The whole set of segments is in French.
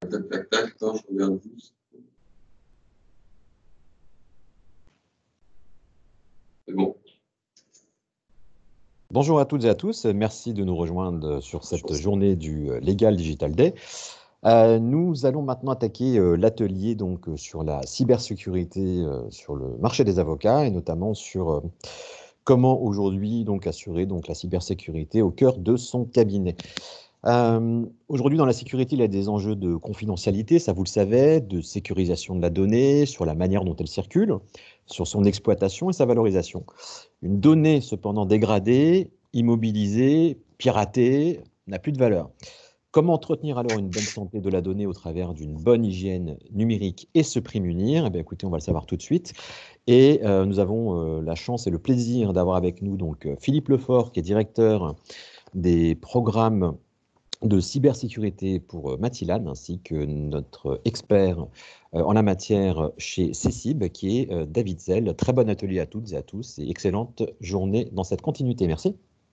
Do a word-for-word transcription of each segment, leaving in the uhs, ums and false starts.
tac, tac, tac, attends, je regarde juste. C'est bon. Bonjour à toutes et à tous, merci de nous rejoindre sur cette journée du Legal Digital Day. Euh, nous allons maintenant attaquer euh, l'atelier donc euh, sur la cybersécurité euh, sur le marché des avocats et notamment sur euh, comment aujourd'hui donc assurer donc la cybersécurité au cœur de son cabinet. Euh, aujourd'hui, dans la sécurité, il y a des enjeux de confidentialité, ça vous le savez, de sécurisation de la donnée, sur la manière dont elle circule, sur son exploitation et sa valorisation. Une donnée cependant dégradée, immobilisée, piratée, n'a plus de valeur. Comment entretenir alors une bonne santé de la donnée au travers d'une bonne hygiène numérique et se prémunir? Eh bien, écoutez, on va le savoir tout de suite. Et euh, nous avons euh, la chance et le plaisir d'avoir avec nous donc Philippe Lefort, qui est directeur des programmes de cybersécurité pour Matillan, ainsi que notre expert euh, en la matière chez Cessib, qui est euh, David Zell. Très bon atelier à toutes et à tous et excellente journée dans cette continuité. Merci.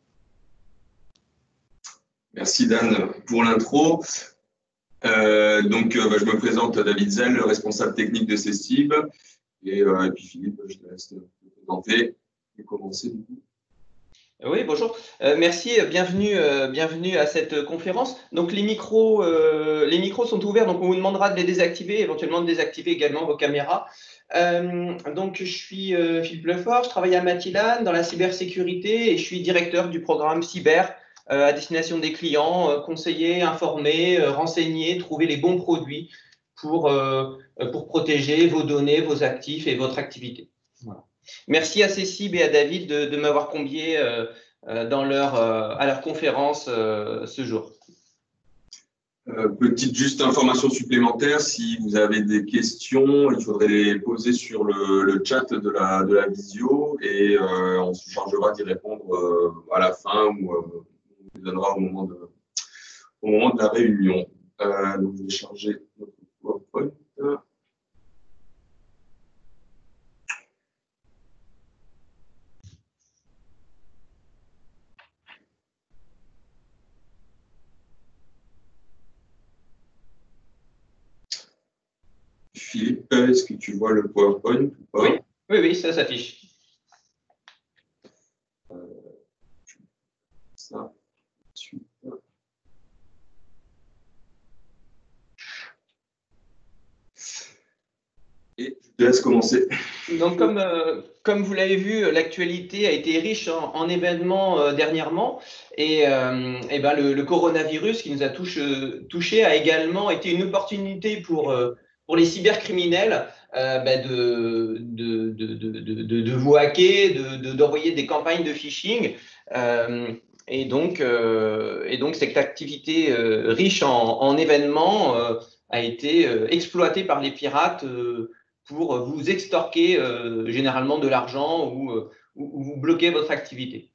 Merci Dan pour l'intro. Euh, donc, euh, bah, je me présente David Zell, responsable technique de Cessib. Et, euh, et puis Philippe, je te laisse te présenter et commencer du coup. Oui, bonjour. Euh, merci, bienvenue, euh, bienvenue à cette conférence. Donc les micros, euh, les micros sont ouverts, donc on vous demandera de les désactiver, éventuellement de désactiver également vos caméras. Euh, donc je suis euh, Philippe Lefort, je travaille à Matillan dans la cybersécurité et je suis directeur du programme cyber euh, à destination des clients, euh, conseiller, informer, euh, renseigner, trouver les bons produits pour, euh, pour protéger vos données, vos actifs et votre activité. Voilà. Merci à Cessib et à David de, de m'avoir convié euh, dans leur, euh, à leur conférence euh, ce jour. Euh, petite juste information supplémentaire, si vous avez des questions, il faudrait les poser sur le, le chat de la, de la visio et euh, on se chargera d'y répondre euh, à la fin ou euh, on les donnera au moment de, au moment de la réunion. Euh, donc, je vais charger notre PowerPoint. Philippe, est-ce que tu vois le PowerPoint ou pas? Oui, oui, oui, ça s'affiche. Euh, ça, ensuite. Et je te laisse commencer. Donc, comme, euh, comme vous l'avez vu, l'actualité a été riche en, en événements euh, dernièrement. Et, euh, et ben le, le coronavirus qui nous a touche, touché a également été une opportunité pour, euh, pour les cybercriminels euh, ben de, de, de, de, de, de vous hacker, de, de, d'envoyer des campagnes de phishing. Euh, et, donc, euh, et donc, cette activité euh, riche en, en événements euh, a été euh, exploitée par les pirates euh, pour vous extorquer euh, généralement de l'argent ou, euh, ou, ou vous bloquer votre activité.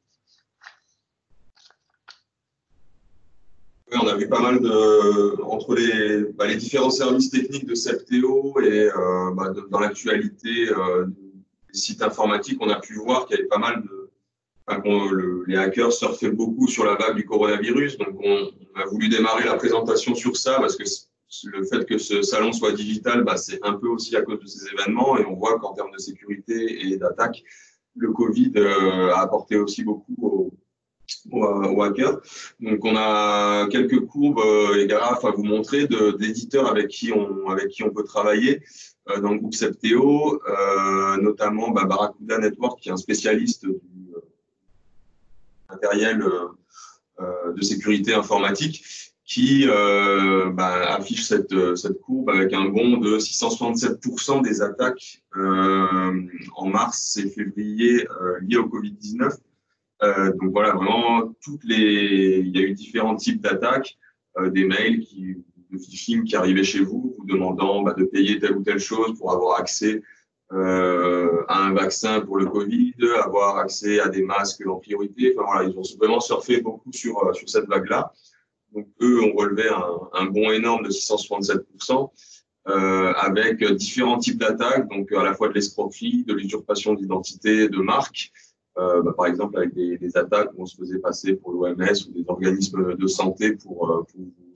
Oui, on a vu pas mal de, entre les, bah, les différents services techniques de Septéo et euh, bah, de, dans l'actualité euh, des sites informatiques, on a pu voir qu'il y avait pas mal de, enfin, le, les hackers surfaient beaucoup sur la vague du coronavirus. Donc, on, on a voulu démarrer la présentation sur ça parce que le fait que ce salon soit digital, bah, c'est un peu aussi à cause de ces événements et on voit qu'en termes de sécurité et d'attaque, le Covid euh, a apporté aussi beaucoup aux, aux, aux hackers. Donc, on a quelques courbes euh, et graphes à vous montrer d'éditeurs avec qui on avec qui on peut travailler euh, dans le groupe Septéo, euh, notamment bah, Barracuda Network, qui est un spécialiste du euh, matériel euh, euh, de sécurité informatique, qui euh, bah, affiche cette, cette courbe avec un bond de six cent soixante-sept pour cent des attaques euh, en mars et février euh, liées au Covid dix-neuf. Euh, donc voilà, vraiment, toutes les, il y a eu différents types d'attaques, euh, des mails qui, de phishing qui arrivaient chez vous, vous demandant bah, de payer telle ou telle chose pour avoir accès euh, à un vaccin pour le Covid, avoir accès à des masques en priorité. Enfin voilà, ils ont vraiment surfé beaucoup sur, sur cette vague-là. Donc, eux ont relevé un, un bond énorme de six cent soixante-sept pour cent euh, avec différents types d'attaques, donc à la fois de l'escroquerie, de l'usurpation d'identité, de marque, euh, bah, par exemple avec des, des attaques où on se faisait passer pour l'O M S ou des organismes de santé pour, pour vous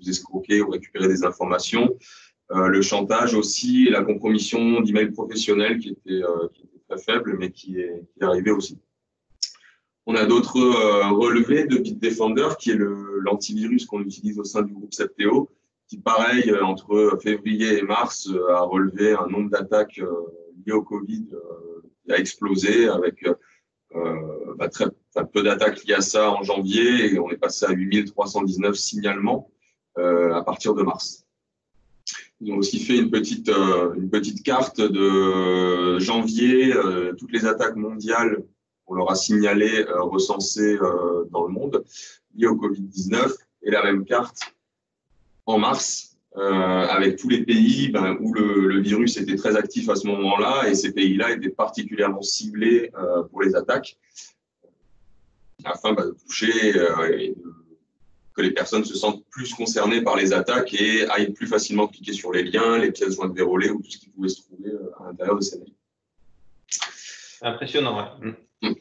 vous escroquer ou récupérer des informations. Euh, le chantage aussi et la compromission d'emails professionnels qui était, euh, qui était très faible, mais qui est, qui est arrivé aussi. On a d'autres euh, relevés de Bitdefender, qui est l'antivirus qu'on utilise au sein du groupe Septéo, qui, pareil, euh, entre février et mars, euh, a relevé un nombre d'attaques euh, liées au Covid euh, qui a explosé, avec euh, bah, très, enfin, peu d'attaques liées à ça en janvier, et on est passé à huit mille trois cent dix-neuf signalements euh, à partir de mars. Ils ont aussi fait une petite, euh, une petite carte de janvier, euh, toutes les attaques mondiales qu'on leur a signalées, euh, recensées euh, dans le monde, liées au Covid dix-neuf, et la même carte en mars, euh, avec tous les pays ben, où le, le virus était très actif à ce moment-là, et ces pays-là étaient particulièrement ciblés euh, pour les attaques, afin ben, de toucher euh, et de que les personnes se sentent plus concernées par les attaques et aillent plus facilement cliquer sur les liens, les pièces jointes verrouillées ou tout ce qui pouvait se trouver à l'intérieur de ces mails. Impressionnant, ouais. Mmh.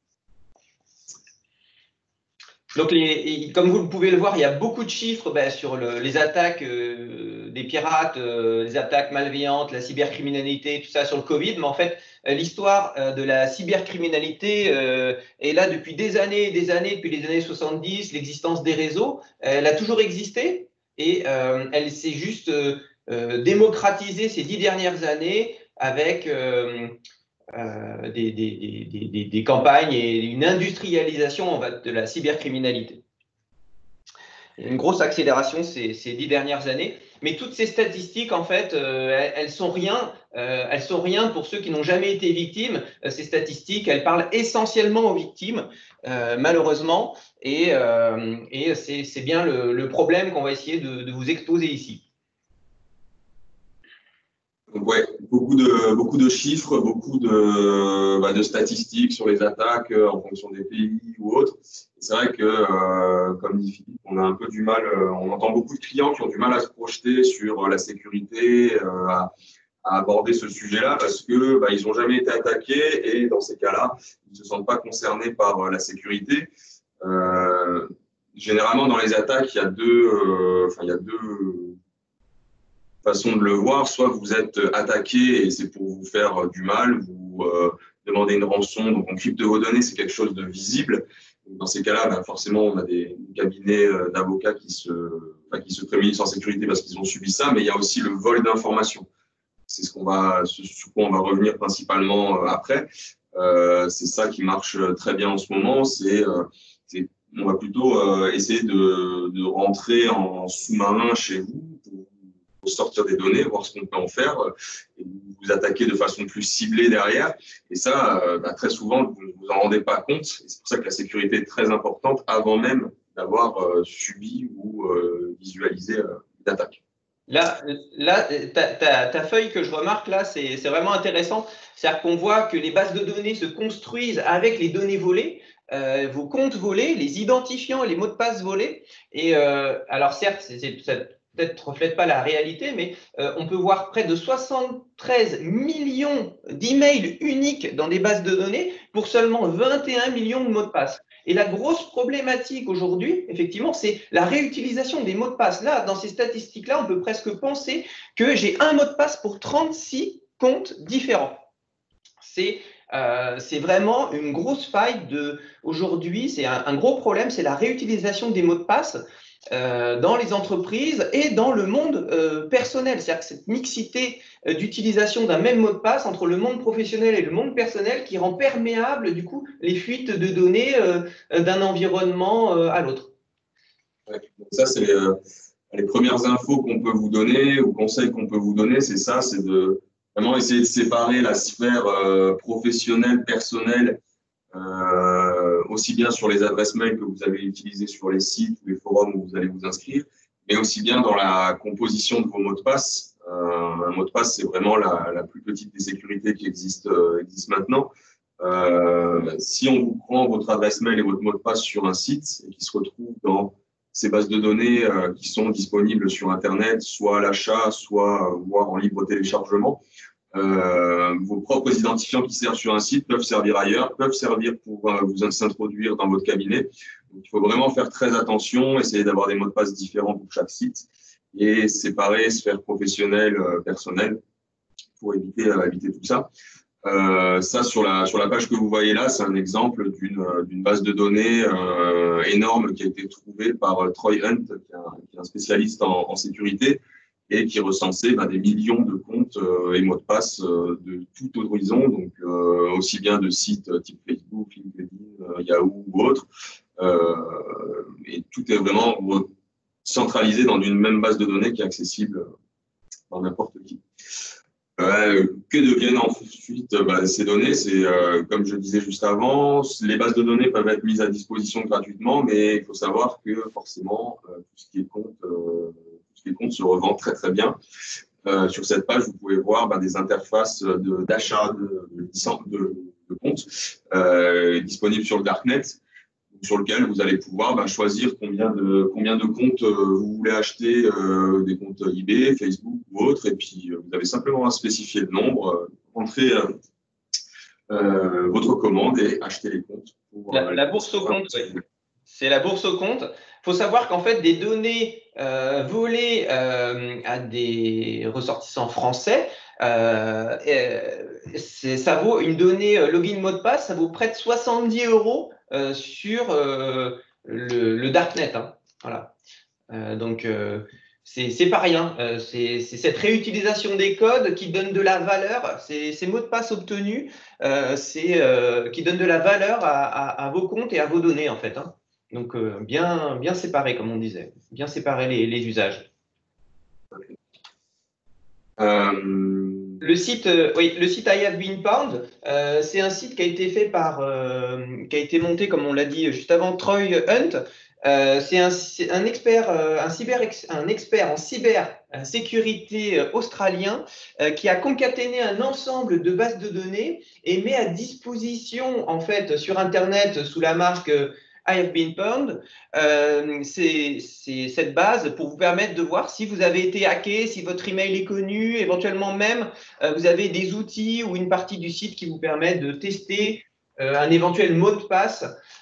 Donc, les, comme vous pouvez le voir, il y a beaucoup de chiffres ben, sur le, les attaques euh, des pirates, euh, les attaques malveillantes, la cybercriminalité, tout ça sur le Covid. Mais en fait, l'histoire euh, de la cybercriminalité euh, est là depuis des années et des années, depuis les années soixante-dix, l'existence des réseaux. Elle a toujours existé et euh, elle s'est juste euh, euh, démocratisée ces dix dernières années avec… Euh, Euh, des, des, des, des, des campagnes et une industrialisation en fait, de la cybercriminalité. Une grosse accélération ces, ces dix dernières années, mais toutes ces statistiques, en fait, euh, elles, elles sont rien, euh, elles sont rien pour ceux qui n'ont jamais été victimes. Euh, ces statistiques, elles parlent essentiellement aux victimes, euh, malheureusement, et, euh, et c'est bien le, le problème qu'on va essayer de, de vous exposer ici. Donc, ouais, beaucoup de, beaucoup de chiffres, beaucoup de, bah, de statistiques sur les attaques euh, en fonction des pays ou autres. C'est vrai que, euh, comme dit Philippe, on a un peu du mal, euh, on entend beaucoup de clients qui ont du mal à se projeter sur euh, la sécurité, euh, à, à aborder ce sujet-là parce que bah, ils n'ont jamais été attaqués et dans ces cas-là, ils ne se sentent pas concernés par euh, la sécurité. Euh, généralement, dans les attaques, il y a deux, euh, enfin, il y a deux façon de le voir, soit vous êtes attaqué et c'est pour vous faire du mal, vous euh, demandez une rançon, donc on crypte vos données, c'est quelque chose de visible. Dans ces cas-là, ben forcément, on a des cabinets d'avocats qui se, enfin, qui se prémunissent en sécurité parce qu'ils ont subi ça, mais il y a aussi le vol d'informations. C'est ce qu'on va, sur quoi on va revenir principalement après. Euh, c'est ça qui marche très bien en ce moment. C'est, euh, on va plutôt euh, essayer de, de rentrer en sous-marin chez vous pour sortir des données, voir ce qu'on peut en faire et vous attaquer de façon plus ciblée derrière. Et ça, euh, bah, très souvent, vous ne vous en rendez pas compte. C'est pour ça que la sécurité est très importante avant même d'avoir euh, subi ou euh, visualisé euh, l'attaque. Là, là ta, ta, ta feuille que je remarque là, c'est vraiment intéressant. C'est-à-dire qu'on voit que les bases de données se construisent avec les données volées, euh, vos comptes volés, les identifiants et les mots de passe volés. Et euh, alors certes, c'est peut-être reflète pas la réalité, mais euh, on peut voir près de soixante-treize millions d'emails uniques dans des bases de données pour seulement vingt et un millions de mots de passe. Et la grosse problématique aujourd'hui, effectivement, c'est la réutilisation des mots de passe. Là, dans ces statistiques-là, on peut presque penser que j'ai un mot de passe pour trente-six comptes différents. C'est euh, c'est vraiment une grosse faille de aujourd'hui. C'est un, un gros problème, c'est la réutilisation des mots de passe. Euh, dans les entreprises et dans le monde euh, personnel. C'est-à-dire que cette mixité euh, d'utilisation d'un même mot de passe entre le monde professionnel et le monde personnel qui rend perméable du coup les fuites de données euh, d'un environnement euh, à l'autre. Ouais, ça, c'est les, les premières infos qu'on peut vous donner ou conseils qu'on peut vous donner, c'est ça, c'est de vraiment essayer de séparer la sphère euh, professionnelle, personnelle, Euh, aussi bien sur les adresses mail que vous avez utilisées sur les sites ou les forums où vous allez vous inscrire, mais aussi bien dans la composition de vos mots de passe. Euh, un mot de passe, c'est vraiment la, la plus petite des sécurités qui existe, euh, existe maintenant. Euh, si on vous prend votre adresse mail et votre mot de passe sur un site et qui se retrouve dans ces bases de données euh, qui sont disponibles sur Internet, soit à l'achat, soit euh, voire en libre téléchargement, Euh, vos propres identifiants qui servent sur un site peuvent servir ailleurs, peuvent servir pour euh, vous s'introduire dans votre cabinet. Donc, il faut vraiment faire très attention, essayer d'avoir des mots de passe différents pour chaque site et séparer sphère professionnelle, euh, personnelle pour éviter, euh, éviter tout ça. Euh, ça, sur la, sur la page que vous voyez là, c'est un exemple d'une d'une base de données euh, énorme qui a été trouvée par euh, Troy Hunt, qui est un, qui est un spécialiste en, en sécurité et qui recensait bah, des millions de comptes euh, et mots de passe euh, de tout horizon, donc euh, aussi bien de sites type Facebook, LinkedIn, euh, Yahoo ou autres. Euh, et tout est vraiment centralisé dans une même base de données qui est accessible par n'importe qui. Euh, que deviennent ensuite bah, ces données? C'est euh, comme je disais juste avant, les bases de données peuvent être mises à disposition gratuitement, mais il faut savoir que forcément euh, tout ce qui est compte, euh, tout ce qui est compte se revend très très bien. Euh, sur cette page, vous pouvez voir bah, des interfaces d'achat de, de, de, de, de comptes euh, disponibles sur le Darknet, sur lequel vous allez pouvoir bah, choisir combien de, combien de comptes euh, vous voulez acheter, euh, des comptes eBay, Facebook ou autres, et puis euh, vous avez simplement à spécifier le nombre, euh, entrer euh, euh, votre commande et acheter les comptes. Pour, la, euh, la bourse au compte, oui. C'est la bourse au compte. Il faut savoir qu'en fait, des données euh, volées euh, à des ressortissants français, euh, ça vaut une donnée euh, login mot de passe, ça vaut près de soixante-dix euros euh, sur euh, le, le Darknet. Hein. Voilà. Euh, donc, euh, c'est pas rien. Euh, c'est cette réutilisation des codes qui donne de la valeur. Ces, ces mots de passe obtenus, euh, c'est euh, qui donnent de la valeur à, à, à vos comptes et à vos données, en fait. Hein. Donc, euh, bien, bien séparer, comme on disait, bien séparer les, les usages. Euh... Le site, euh, oui, le site I Have Been Pwned, euh, c'est un site qui a été fait par, euh, qui a été monté, comme on l'a dit juste avant, Troy Hunt. Euh, c'est un, un expert, euh, un cyber, un expert en cybersécurité euh, australien euh, qui a concaténé un ensemble de bases de données et met à disposition, en fait, sur Internet sous la marque euh, I Have Been Pwned, euh, c'est cette base pour vous permettre de voir si vous avez été hacké, si votre email est connu, éventuellement même euh, vous avez des outils ou une partie du site qui vous permet de tester euh, un éventuel mot de passe,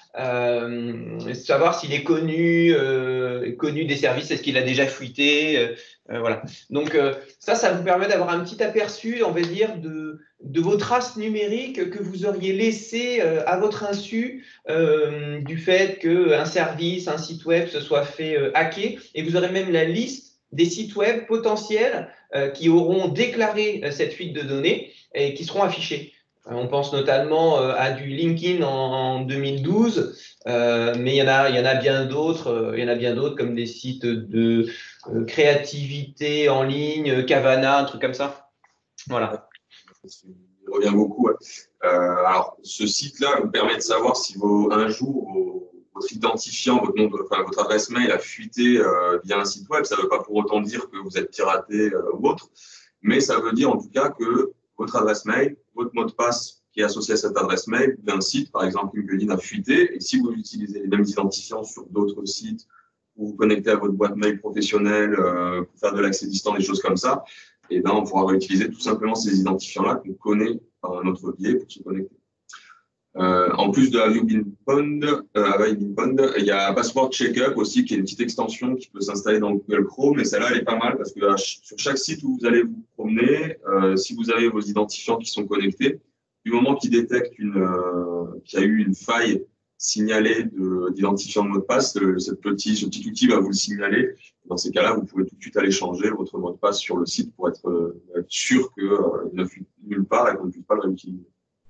euh, savoir s'il est connu, euh, connu des services, est-ce qu'il a déjà fuité, euh, euh, voilà. Donc euh, ça, ça vous permet d'avoir un petit aperçu, on va dire, de, de vos traces numériques que vous auriez laissées euh, à votre insu euh, du fait qu'un service, un site web se soit fait euh, hacker, et vous aurez même la liste des sites web potentiels euh, qui auront déclaré euh, cette fuite de données et qui seront affichés. On pense notamment euh, à du LinkedIn en, en deux mille douze, euh, mais il y en a, il y en a bien d'autres. Euh, il y en a bien d'autres comme des sites de euh, créativité en ligne, Kavana, un truc comme ça. Voilà. Il revient beaucoup. Ouais. Euh, alors, ce site-là vous permet de savoir si vos, un jour vos, votre identifiant, votre, nom de, enfin, votre adresse mail a fuité euh, via un site web. Ça ne veut pas pour autant dire que vous êtes piraté euh, ou autre, mais ça veut dire en tout cas que votre adresse mail, votre mot de passe qui est associé à cette adresse mail d'un site, par exemple LinkedIn, a fuité. Et si vous utilisez les mêmes identifiants sur d'autres sites, ou vous connectez à votre boîte mail professionnelle euh, pour faire de l'accès distant, des choses comme ça, et ben on pourra réutiliser tout simplement ces identifiants-là qu'on connaît par un autre biais pour se connecter. Euh, en plus de Have You Been Pwned, euh, Have I Been Pwned, il y a Password Checkup aussi, qui est une petite extension qui peut s'installer dans Google Chrome, mais celle-là, elle est pas mal parce que euh, sur chaque site où vous allez vous promener, euh, si vous avez vos identifiants qui sont connectés, du moment qu'ils détectent une, euh, qu'il y a eu une faille signalée d'identifiant de, de mot de passe, le, cette petit, ce petit outil va vous le signaler. Dans ces cas-là, vous pouvez tout de suite aller changer votre mot de passe sur le site pour être, euh, être sûr qu'il euh, ne fuit nulle part et qu'on ne puisse pas le réutiliser.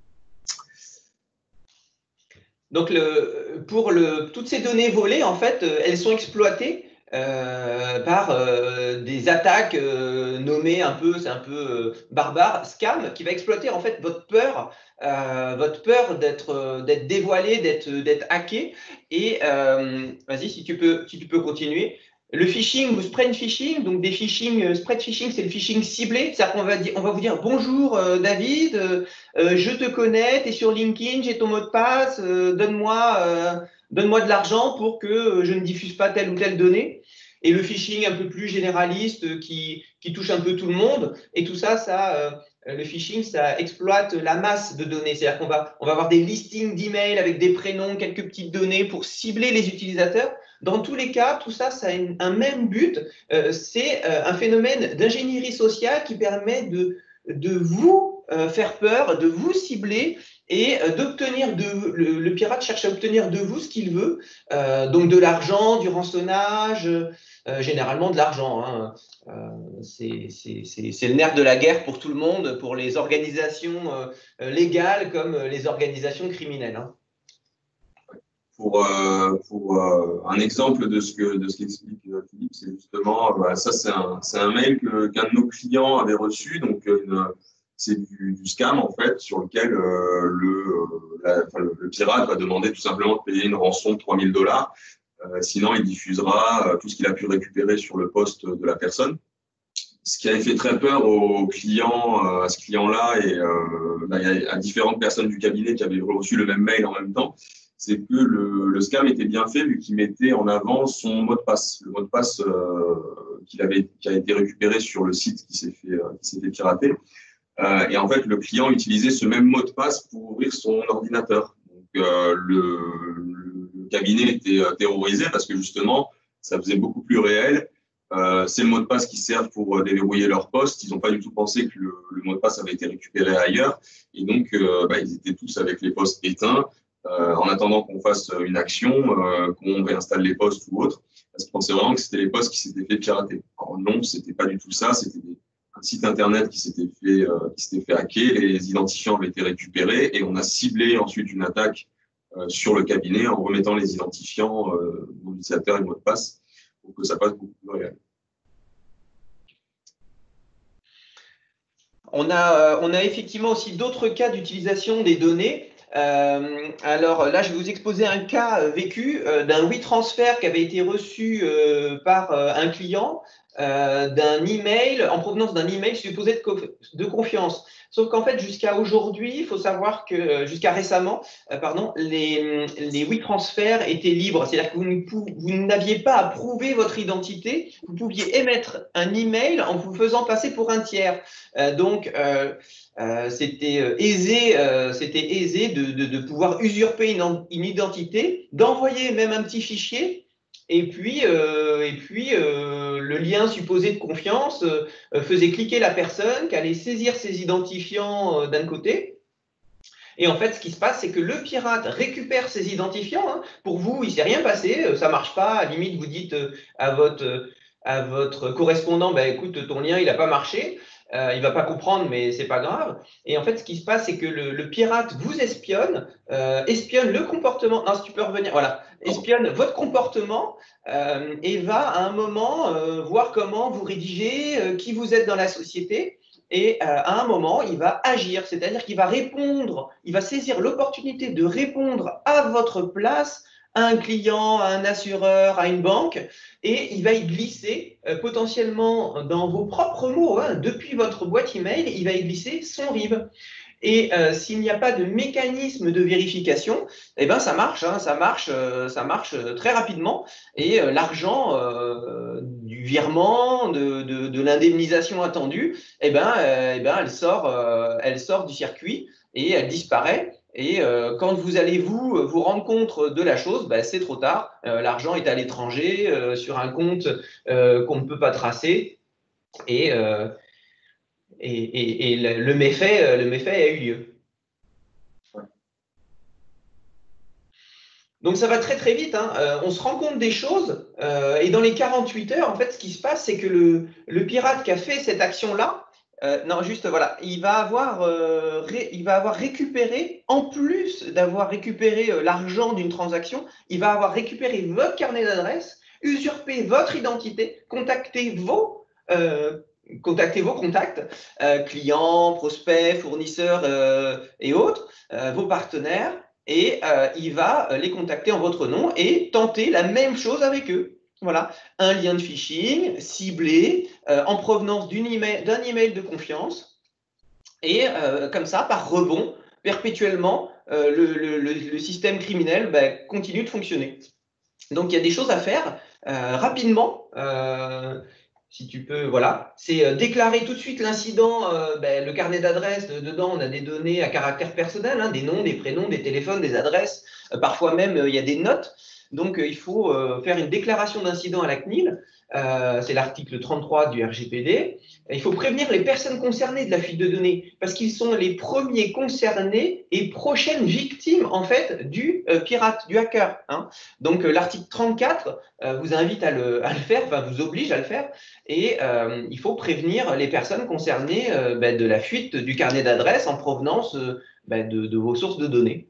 Donc, le, pour le, toutes ces données volées, en fait, euh, elles sont exploitées euh, par euh, des attaques euh, nommées un peu, c'est un peu euh, barbare, scam, qui va exploiter en fait votre peur, euh, votre peur d'être euh, d'être dévoilé, d'être d'être hacké. Et euh, vas-y, si tu peux, si tu peux continuer. Le phishing ou spread phishing, donc des phishing, spread phishing, c'est le phishing ciblé. C'est-à-dire qu'on va dire, on va vous dire bonjour euh, David, euh, euh, je te connais, tu es sur LinkedIn, j'ai ton mot de passe, euh, donne-moi euh, donne-moi de l'argent pour que je ne diffuse pas telle ou telle donnée. et le phishing un peu plus généraliste qui, qui touche un peu tout le monde. Et tout ça, ça euh, le phishing, ça exploite la masse de données. C'est-à-dire qu'on va, on va avoir des listings d'emails avec des prénoms, quelques petites données pour cibler les utilisateurs. Dans tous les cas, tout ça, ça a une, un même but. Euh, c'est euh, un phénomène d'ingénierie sociale qui permet de, de vous euh, faire peur, de vous cibler et euh, d'obtenir de le, le pirate cherche à obtenir de vous ce qu'il veut, euh, donc de l'argent, du rançonnage, euh, généralement de l'argent. Hein. Euh, c'est le nerf de la guerre pour tout le monde, pour les organisations euh, légales comme les organisations criminelles. Hein. Pour, euh, pour euh, un exemple de ce que de ce qu'explique Philippe, c'est justement, bah, ça c'est un, c'est un mail que, qu'un de nos clients avait reçu, donc c'est du, du scam en fait, sur lequel euh, le, la, enfin, le, le pirate va demander tout simplement de payer une rançon de trois mille dollars, euh, sinon il diffusera euh, tout ce qu'il a pu récupérer sur le poste de la personne. Ce qui avait fait très peur aux clients, euh, à ce client-là et euh, bah, à différentes personnes du cabinet qui avaient reçu le même mail en même temps, c'est que le, le scam était bien fait vu qu'il mettait en avant son mot de passe, le mot de passe euh, qu'il avait, qui a été récupéré sur le site qui s'est fait, euh, qui s'est fait pirater. Euh, et en fait, le client utilisait ce même mot de passe pour ouvrir son ordinateur. Donc, euh, le, le cabinet était terrorisé parce que justement, ça faisait beaucoup plus réel. Euh, c'est le mot de passe qui sert pour déverrouiller leur poste. Ils n'ont pas du tout pensé que le, le mot de passe avait été récupéré ailleurs. Et donc, euh, bah, ils étaient tous avec les postes éteints. Euh, en attendant qu'on fasse une action, euh, qu'on réinstalle les postes ou autre, parce qu'ils pensaient vraiment que c'était les postes qui s'étaient fait pirater. Alors non, c'était pas du tout ça, c'était un site internet qui s'était fait, euh, qui s'était fait hacker, les identifiants avaient été récupérés et on a ciblé ensuite une attaque euh, sur le cabinet en remettant les identifiants euh, d'utilisateur et mot de passe pour que ça passe beaucoup plus réel. On a, on a effectivement aussi d'autres cas d'utilisation des données. Euh, alors là, je vais vous exposer un cas vécu euh, d'un WeTransfer qui avait été reçu euh, par euh, un client euh, d'un email en provenance d'un email supposé de, de confiance. Sauf qu'en fait, jusqu'à aujourd'hui, il faut savoir que jusqu'à récemment, euh, pardon, les, les WeTransfer étaient libres. C'est-à-dire que vous, vous n'aviez pas à prouver votre identité. Vous pouviez émettre un email en vous faisant passer pour un tiers. Euh, donc, euh, Euh, c'était euh, aisé, euh, c'était aisé de, de, de pouvoir usurper une, une identité, d'envoyer même un petit fichier, et puis, euh, et puis euh, le lien supposé de confiance euh, faisait cliquer la personne qui allait saisir ses identifiants euh, d'un côté. Et en fait, ce qui se passe, c'est que le pirate récupère ses identifiants. Hein. Pour vous, il ne s'est rien passé, ça ne marche pas. À la limite, vous dites à votre, à votre correspondant, bah, écoute, ton lien, il n'a pas marché. Euh, il ne va pas comprendre, mais ce n'est pas grave. Et en fait, ce qui se passe, c'est que le, le pirate vous espionne, euh, espionne le comportement. Non, si tu peux revenir, voilà, espionne votre comportement euh, et va à un moment euh, voir comment vous rédigez, euh, qui vous êtes dans la société. Et euh, à un moment, il va agir, c'est-à-dire qu'il va répondre, il va saisir l'opportunité de répondre à votre place à un client, à un assureur, à une banque, et il va y glisser euh, potentiellement dans vos propres mots, hein, depuis votre boîte email, il va y glisser son R I B. Et euh, s'il n'y a pas de mécanisme de vérification, eh ben ça marche, hein, ça marche, euh, ça marche très rapidement. Et euh, l'argent euh, du virement, de, de, de l'indemnisation attendue, eh ben, euh, eh ben elle sort, euh, elle sort du circuit et elle disparaît. Et euh, quand vous allez vous vous rendre compte de la chose, ben, c'est trop tard. Euh, l'argent est à l'étranger euh, sur un compte euh, qu'on ne peut pas tracer. Et euh, Et, et, et le, le, méfait, le méfait a eu lieu. Donc ça va très très vite, hein. euh, on se rend compte des choses euh, et dans les quarante-huit heures, en fait, ce qui se passe, c'est que le, le pirate qui a fait cette action-là, euh, non, juste voilà, il va avoir, euh, ré, il va avoir récupéré, en plus d'avoir récupéré euh, l'argent d'une transaction, il va avoir récupéré votre carnet d'adresse, usurpé votre identité, contacté vos euh, contactez vos contacts, euh, clients, prospects, fournisseurs euh, et autres, euh, vos partenaires, et euh, il va les contacter en votre nom et tenter la même chose avec eux. Voilà, un lien de phishing ciblé euh, en provenance d'un email, d'un email de confiance, et euh, comme ça, par rebond, perpétuellement, euh, le, le, le, le système criminel bah, continue de fonctionner. Donc, il y a des choses à faire. Euh, rapidement, euh, si tu peux, voilà, c'est euh, déclarer tout de suite l'incident. Euh, ben, le carnet d'adresses, de, dedans, on a des données à caractère personnel, hein, des noms, des prénoms, des téléphones, des adresses. Euh, parfois même, euh, il y a des notes. Donc, euh, il faut euh, faire une déclaration d'incident à la C N I L. Euh, c'est l'article trente-trois du R G P D. Il faut prévenir les personnes concernées de la fuite de données parce qu'ils sont les premiers concernés et prochaines victimes en fait du euh, pirate, du hacker. Hein. Donc, euh, l'article trente-quatre euh, vous invite à le, à le faire, enfin vous oblige à le faire. Et euh, il faut prévenir les personnes concernées euh, ben, de la fuite du carnet d'adresses en provenance euh, ben, de, de vos sources de données.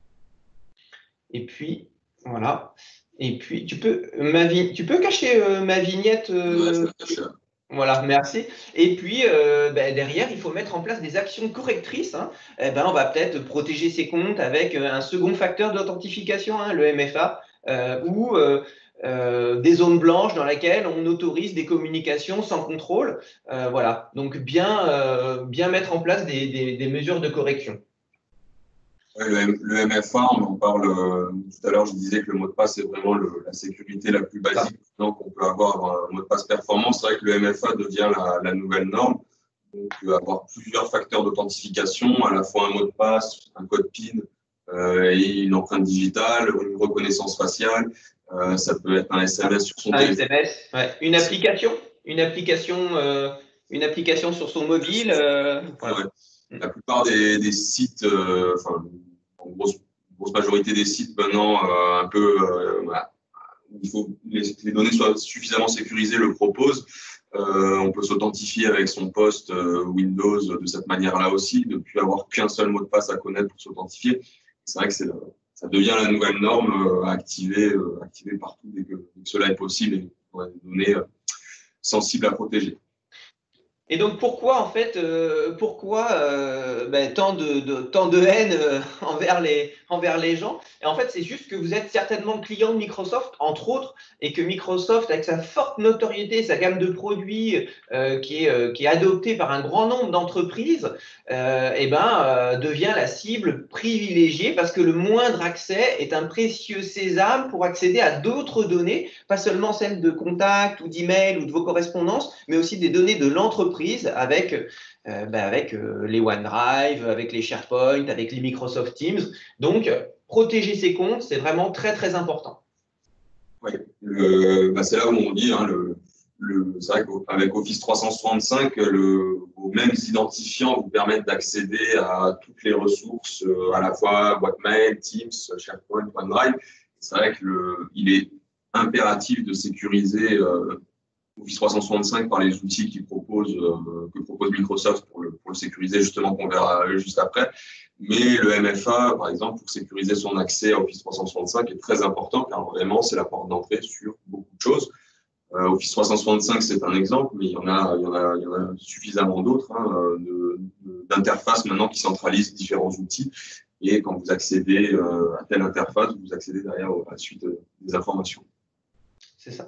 Et puis, voilà. Et puis, tu peux, ma vi- tu peux cacher euh, ma vignette euh, Ouais, voilà, merci. Et puis, euh, ben, derrière, il faut mettre en place des actions correctrices. Hein. Eh ben, on va peut-être protéger ses comptes avec un second facteur d'authentification, hein, le M F A, euh, ou euh, euh, des zones blanches dans lesquelles on autorise des communications sans contrôle. Euh, voilà, donc bien, euh, bien mettre en place des, des, des mesures de correction. Ouais, le, M- le M F A, on en parle euh, tout à l'heure, je disais que le mot de passe est vraiment le- la sécurité la plus basique donc on peut avoir un mot de passe performant. C'est vrai que le M F A devient la, la nouvelle norme. Donc, euh, avoir plusieurs facteurs d'authentification, à la fois un mot de passe, un code PIN euh, et une empreinte digitale, une reconnaissance faciale. Euh, ça peut être un S M S sur son Un téléphone. S M S, ouais. Une application, une application, euh, une application sur son mobile. Euh, voilà. Ouais. La plupart des, des sites, euh, enfin, en grosse, grosse majorité des sites maintenant, euh, un peu, euh, voilà, il faut que les, les données soient suffisamment sécurisées, le proposent. Euh, on peut s'authentifier avec son poste euh, Windows de cette manière-là aussi, de ne plus avoir qu'un seul mot de passe à connaître pour s'authentifier. C'est vrai que c'est, ça devient la nouvelle norme euh, à activer, euh, activer partout dès que, dès que cela est possible et pour des données euh, sensibles à protéger. Et donc pourquoi en fait, euh, pourquoi euh, ben, tant de, de tant de haine euh, envers les envers les gens? Et en fait, c'est juste que vous êtes certainement client de Microsoft, entre autres, et que Microsoft, avec sa forte notoriété, sa gamme de produits euh, qui est euh, qui est adoptée par un grand nombre d'entreprises, euh, et ben euh, devient la cible privilégiée parce que le moindre accès est un précieux sésame pour accéder à d'autres données, pas seulement celles de contacts ou d'emails ou de vos correspondances, mais aussi des données de l'entreprise avec, euh, ben avec euh, les OneDrive, avec les SharePoint, avec les Microsoft Teams. Donc, protéger ses comptes, c'est vraiment très, très important. Oui, bah c'est là où on dit, hein, le, le, c'est vrai qu'avec Office trois cent soixante-cinq, le, vos mêmes identifiants vous permettent d'accéder à toutes les ressources, euh, à la fois boîte mail, Teams, SharePoint, OneDrive. C'est vrai qu'il est impératif de sécuriser euh, Office trois cent soixante-cinq par les outils qui propose, euh, que propose Microsoft pour le, pour le sécuriser, justement, qu'on verra juste après. Mais le M F A, par exemple, pour sécuriser son accès à Office trois cent soixante-cinq est très important car vraiment, c'est la porte d'entrée sur beaucoup de choses. Euh, Office trois cent soixante-cinq, c'est un exemple, mais il y en a, il y en a, il y en a suffisamment d'autres hein, de, de, d'interfaces maintenant qui centralisent différents outils. Et quand vous accédez euh, à telle interface, vous accédez derrière à la suite des informations. C'est ça.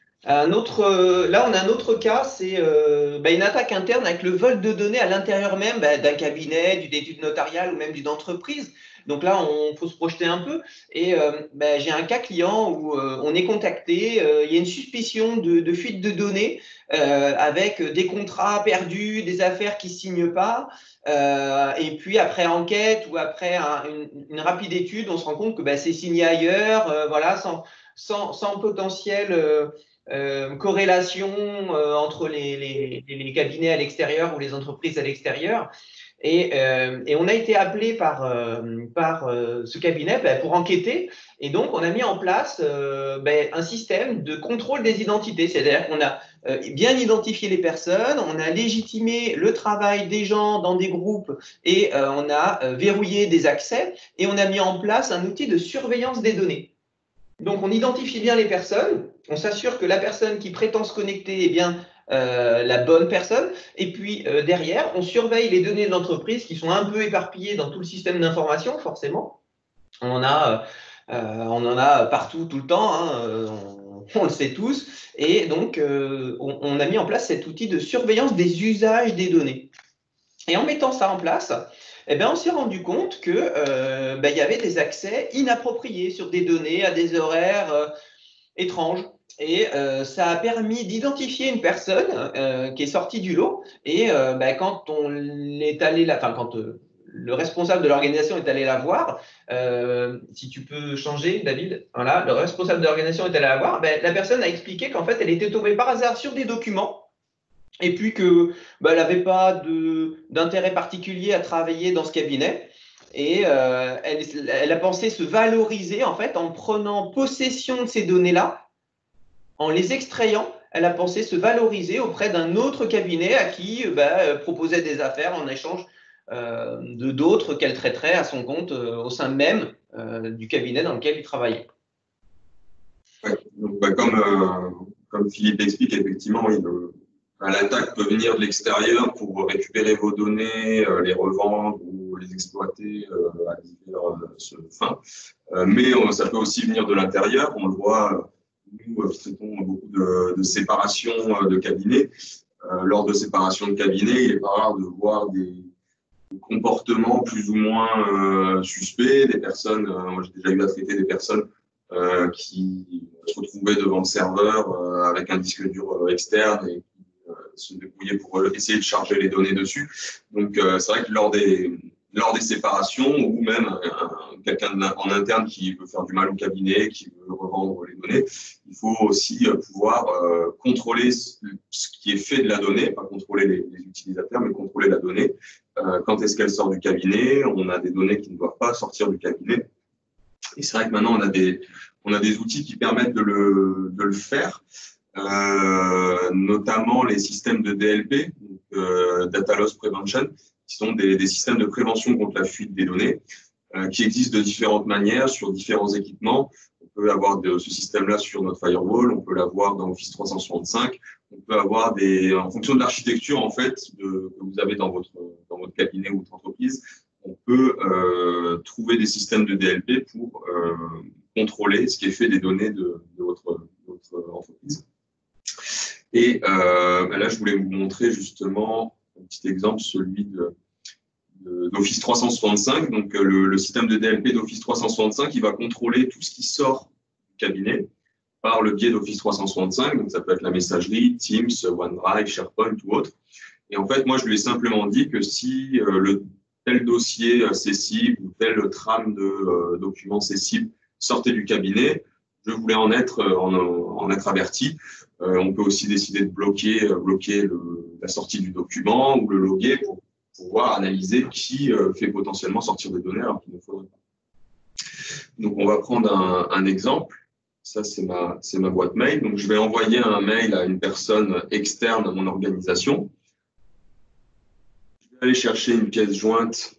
Un autre, euh, là, on a un autre cas, c'est euh, bah, une attaque interne avec le vol de données à l'intérieur même bah, d'un cabinet, d'une étude notariale ou même d'une entreprise. Donc là, on faut se projeter un peu. Et euh, bah, j'ai un cas client où euh, on est contacté, euh, il y a une suspicion de, de fuite de données euh, avec des contrats perdus, des affaires qui ne signent pas. Euh, et puis après enquête ou après un, une, une rapide étude, on se rend compte que bah, c'est signé ailleurs, euh, voilà, sans, sans, sans potentiel. Euh, Euh, corrélation euh, entre les, les, les, cabinets à l'extérieur ou les entreprises à l'extérieur. Et, euh, et on a été appelé par, euh, par euh, ce cabinet ben, pour enquêter. Et donc, on a mis en place euh, ben, un système de contrôle des identités. C'est-à-dire qu'on a euh, bien identifié les personnes, on a légitimé le travail des gens dans des groupes et euh, on a euh, verrouillé des accès et on a mis en place un outil de surveillance des données. Donc, on identifie bien les personnes, on s'assure que la personne qui prétend se connecter est bien euh, la bonne personne, et puis euh, derrière, on surveille les données de l'entreprise qui sont un peu éparpillées dans tout le système d'information, forcément. On en a, euh, on en a partout, tout le temps, hein, on, on le sait tous, et donc euh, on, on a mis en place cet outil de surveillance des usages des données. Et en mettant ça en place, eh bien, on s'est rendu compte qu'il euh, ben, y avait des accès inappropriés sur des données à des horaires euh, étranges. Et euh, ça a permis d'identifier une personne euh, qui est sortie du lot. Et euh, bah, quand on est allé là, enfin quand euh, le responsable de l'organisation est allé la voir, euh, si tu peux changer, David, voilà, le responsable de l'organisation est allé la voir, ben, la personne a expliqué qu'en fait, elle était tombée par hasard sur des documents et puis que ben, elle n'avait pas de, d'intérêt particulier à travailler dans ce cabinet. Et euh, elle, elle a pensé se valoriser en fait en prenant possession de ces données-là, en les extrayant. Elle a pensé se valoriser auprès d'un autre cabinet à qui ben, proposait des affaires en échange euh, de d'autres qu'elle traiterait à son compte euh, au sein même euh, du cabinet dans lequel il travaillait. Ouais, donc, bah, comme, euh, comme Philippe explique, effectivement, oui, le, l'attaque peut venir de l'extérieur pour récupérer vos données, euh, les revendre ou les exploiter euh, à diverses fins. Euh, mais euh, ça peut aussi venir de l'intérieur. On le voit, nous traitons beaucoup de, de séparation de cabinets. Euh, lors de séparation de cabinets, il est pas rare de voir des comportements plus ou moins euh, suspects, des personnes, euh, moi j'ai déjà eu à traiter des personnes euh, qui se retrouvaient devant le serveur euh, avec un disque dur euh, externe et qui euh, se débrouillaient pour euh, essayer de charger les données dessus. Donc euh, c'est vrai que lors des, lors des séparations ou même euh, quelqu'un en interne qui veut faire du mal au cabinet, qui veut revendre les données, il faut aussi euh, pouvoir euh, contrôler ce, ce qui est fait de la donnée, pas contrôler les, les utilisateurs, mais contrôler la donnée. Euh, quand est-ce qu'elle sort du cabinet? On a des données qui ne doivent pas sortir du cabinet. Et c'est vrai que maintenant, on a des, on a des outils qui permettent de le, de le faire, euh, notamment les systèmes de D L P, donc, euh, Data Loss Prevention, qui sont des, des systèmes de prévention contre la fuite des données, euh, qui existent de différentes manières sur différents équipements. On peut avoir de, ce système-là sur notre firewall, on peut l'avoir dans Office trois cent soixante-cinq, on peut avoir des, en fonction de l'architecture en fait de, que vous avez dans votre, dans votre cabinet ou votre entreprise, on peut euh, trouver des systèmes de D L P pour euh, contrôler ce qui est fait des données de, de, votre, de votre entreprise. Et euh, là, je voulais vous montrer justement un petit exemple, celui de d'Office trois cent soixante-cinq. Donc, le, le système de D L P d'Office trois cent soixante-cinq, il va contrôler tout ce qui sort du cabinet par le biais d'Office trois cent soixante-cinq. Donc, ça peut être la messagerie, Teams, OneDrive, SharePoint ou autre. Et en fait, moi, je lui ai simplement dit que si euh, le tel dossier cessible ou telle trame de euh, documents cessibles sortait du cabinet, je voulais en être, en, en être averti. Euh, on peut aussi décider de bloquer, bloquer le, la sortie du document ou le loguer pour pouvoir analyser qui euh, fait potentiellement sortir des données alors qu'il ne faudrait pas. Donc, on va prendre un, un exemple. Ça, c'est ma, c'est ma boîte mail. Donc, je vais envoyer un mail à une personne externe à mon organisation. Je vais aller chercher une pièce jointe.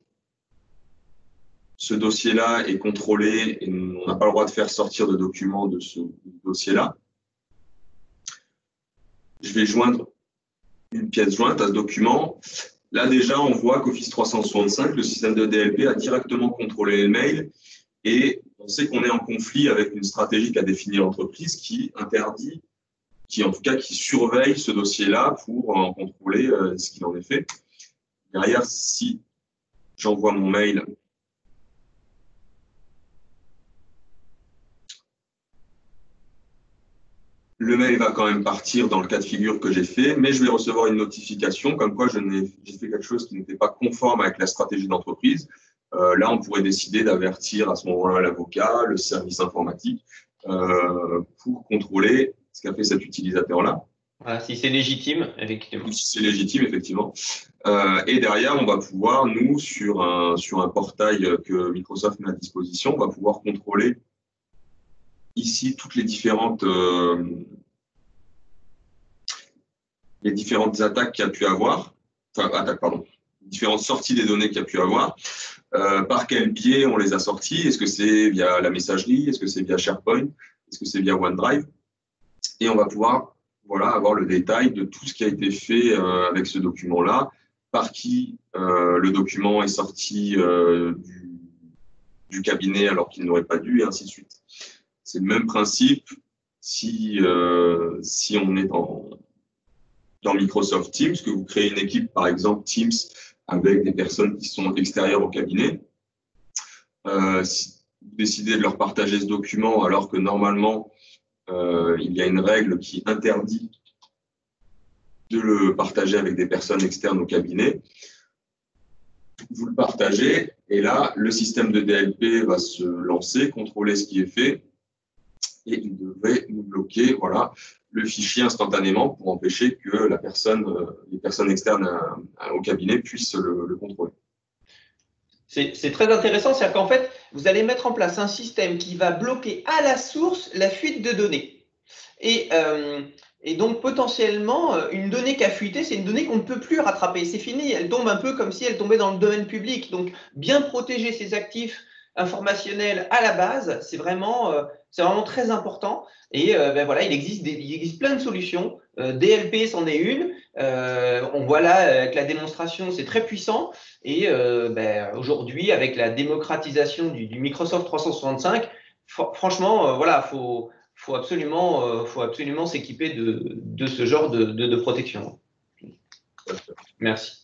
Ce dossier-là est contrôlé et on n'a pas le droit de faire sortir de documents de ce dossier-là. Je vais joindre une pièce jointe à ce document. Là, déjà, on voit qu'Office trois cent soixante-cinq, le système de D L P, a directement contrôlé les mails et on sait qu'on est en conflit avec une stratégie qu'a définie l'entreprise qui interdit, qui en tout cas qui surveille ce dossier-là pour en contrôler euh, ce qu'il en est fait. Derrière, si j'envoie mon mail, le mail va quand même partir dans le cas de figure que j'ai fait, mais je vais recevoir une notification comme quoi j'ai fait quelque chose qui n'était pas conforme avec la stratégie d'entreprise. Euh, là, on pourrait décider d'avertir à ce moment-là l'avocat, le service informatique, euh, pour contrôler ce qu'a fait cet utilisateur-là. Voilà, si c'est légitime, effectivement. Si c'est légitime, effectivement. Euh, et derrière, on va pouvoir, nous, sur un, sur un portail que Microsoft met à disposition, on va pouvoir contrôler ici toutes les différentes, euh, les différentes attaques qu'il y a pu avoir, enfin, attaques, pardon, différentes sorties des données qu'il y a pu avoir, euh, par quel biais on les a sorties, est-ce que c'est via la messagerie, est-ce que c'est via SharePoint, est-ce que c'est via OneDrive, et on va pouvoir voilà, avoir le détail de tout ce qui a été fait euh, avec ce document-là, par qui euh, le document est sorti euh, du, du cabinet alors qu'il n'aurait pas dû, et ainsi de suite. C'est le même principe si, euh, si on est dans, dans Microsoft Teams, que vous créez une équipe, par exemple Teams, avec des personnes qui sont extérieures au cabinet. Euh, si vous décidez de leur partager ce document alors que normalement, euh, il y a une règle qui interdit de le partager avec des personnes externes au cabinet. Vous le partagez et là, le système de D L P va se lancer, contrôler ce qui est fait et il devrait nous bloquer voilà, le fichier instantanément pour empêcher que la personne, les personnes externes à, à, au cabinet puissent le, le contrôler. C'est très intéressant, c'est-à-dire qu'en fait, vous allez mettre en place un système qui va bloquer à la source la fuite de données. Et, euh, et donc, potentiellement, une donnée qui a fuité, c'est une donnée qu'on ne peut plus rattraper. C'est fini, elle tombe un peu comme si elle tombait dans le domaine public. Donc, bien protéger ses actifs informationnels à la base, c'est vraiment, euh, c'est vraiment très important. Et euh, ben voilà, il existe, des, il existe plein de solutions. Euh, D L P, c'en est une. Euh, on voit là, avec la démonstration, c'est très puissant. Et euh, ben, aujourd'hui, avec la démocratisation du, du Microsoft trois cent soixante-cinq, franchement, euh, voilà, faut, faut absolument, euh, faut absolument s'équiper de, de ce genre de, de, de protection. Merci.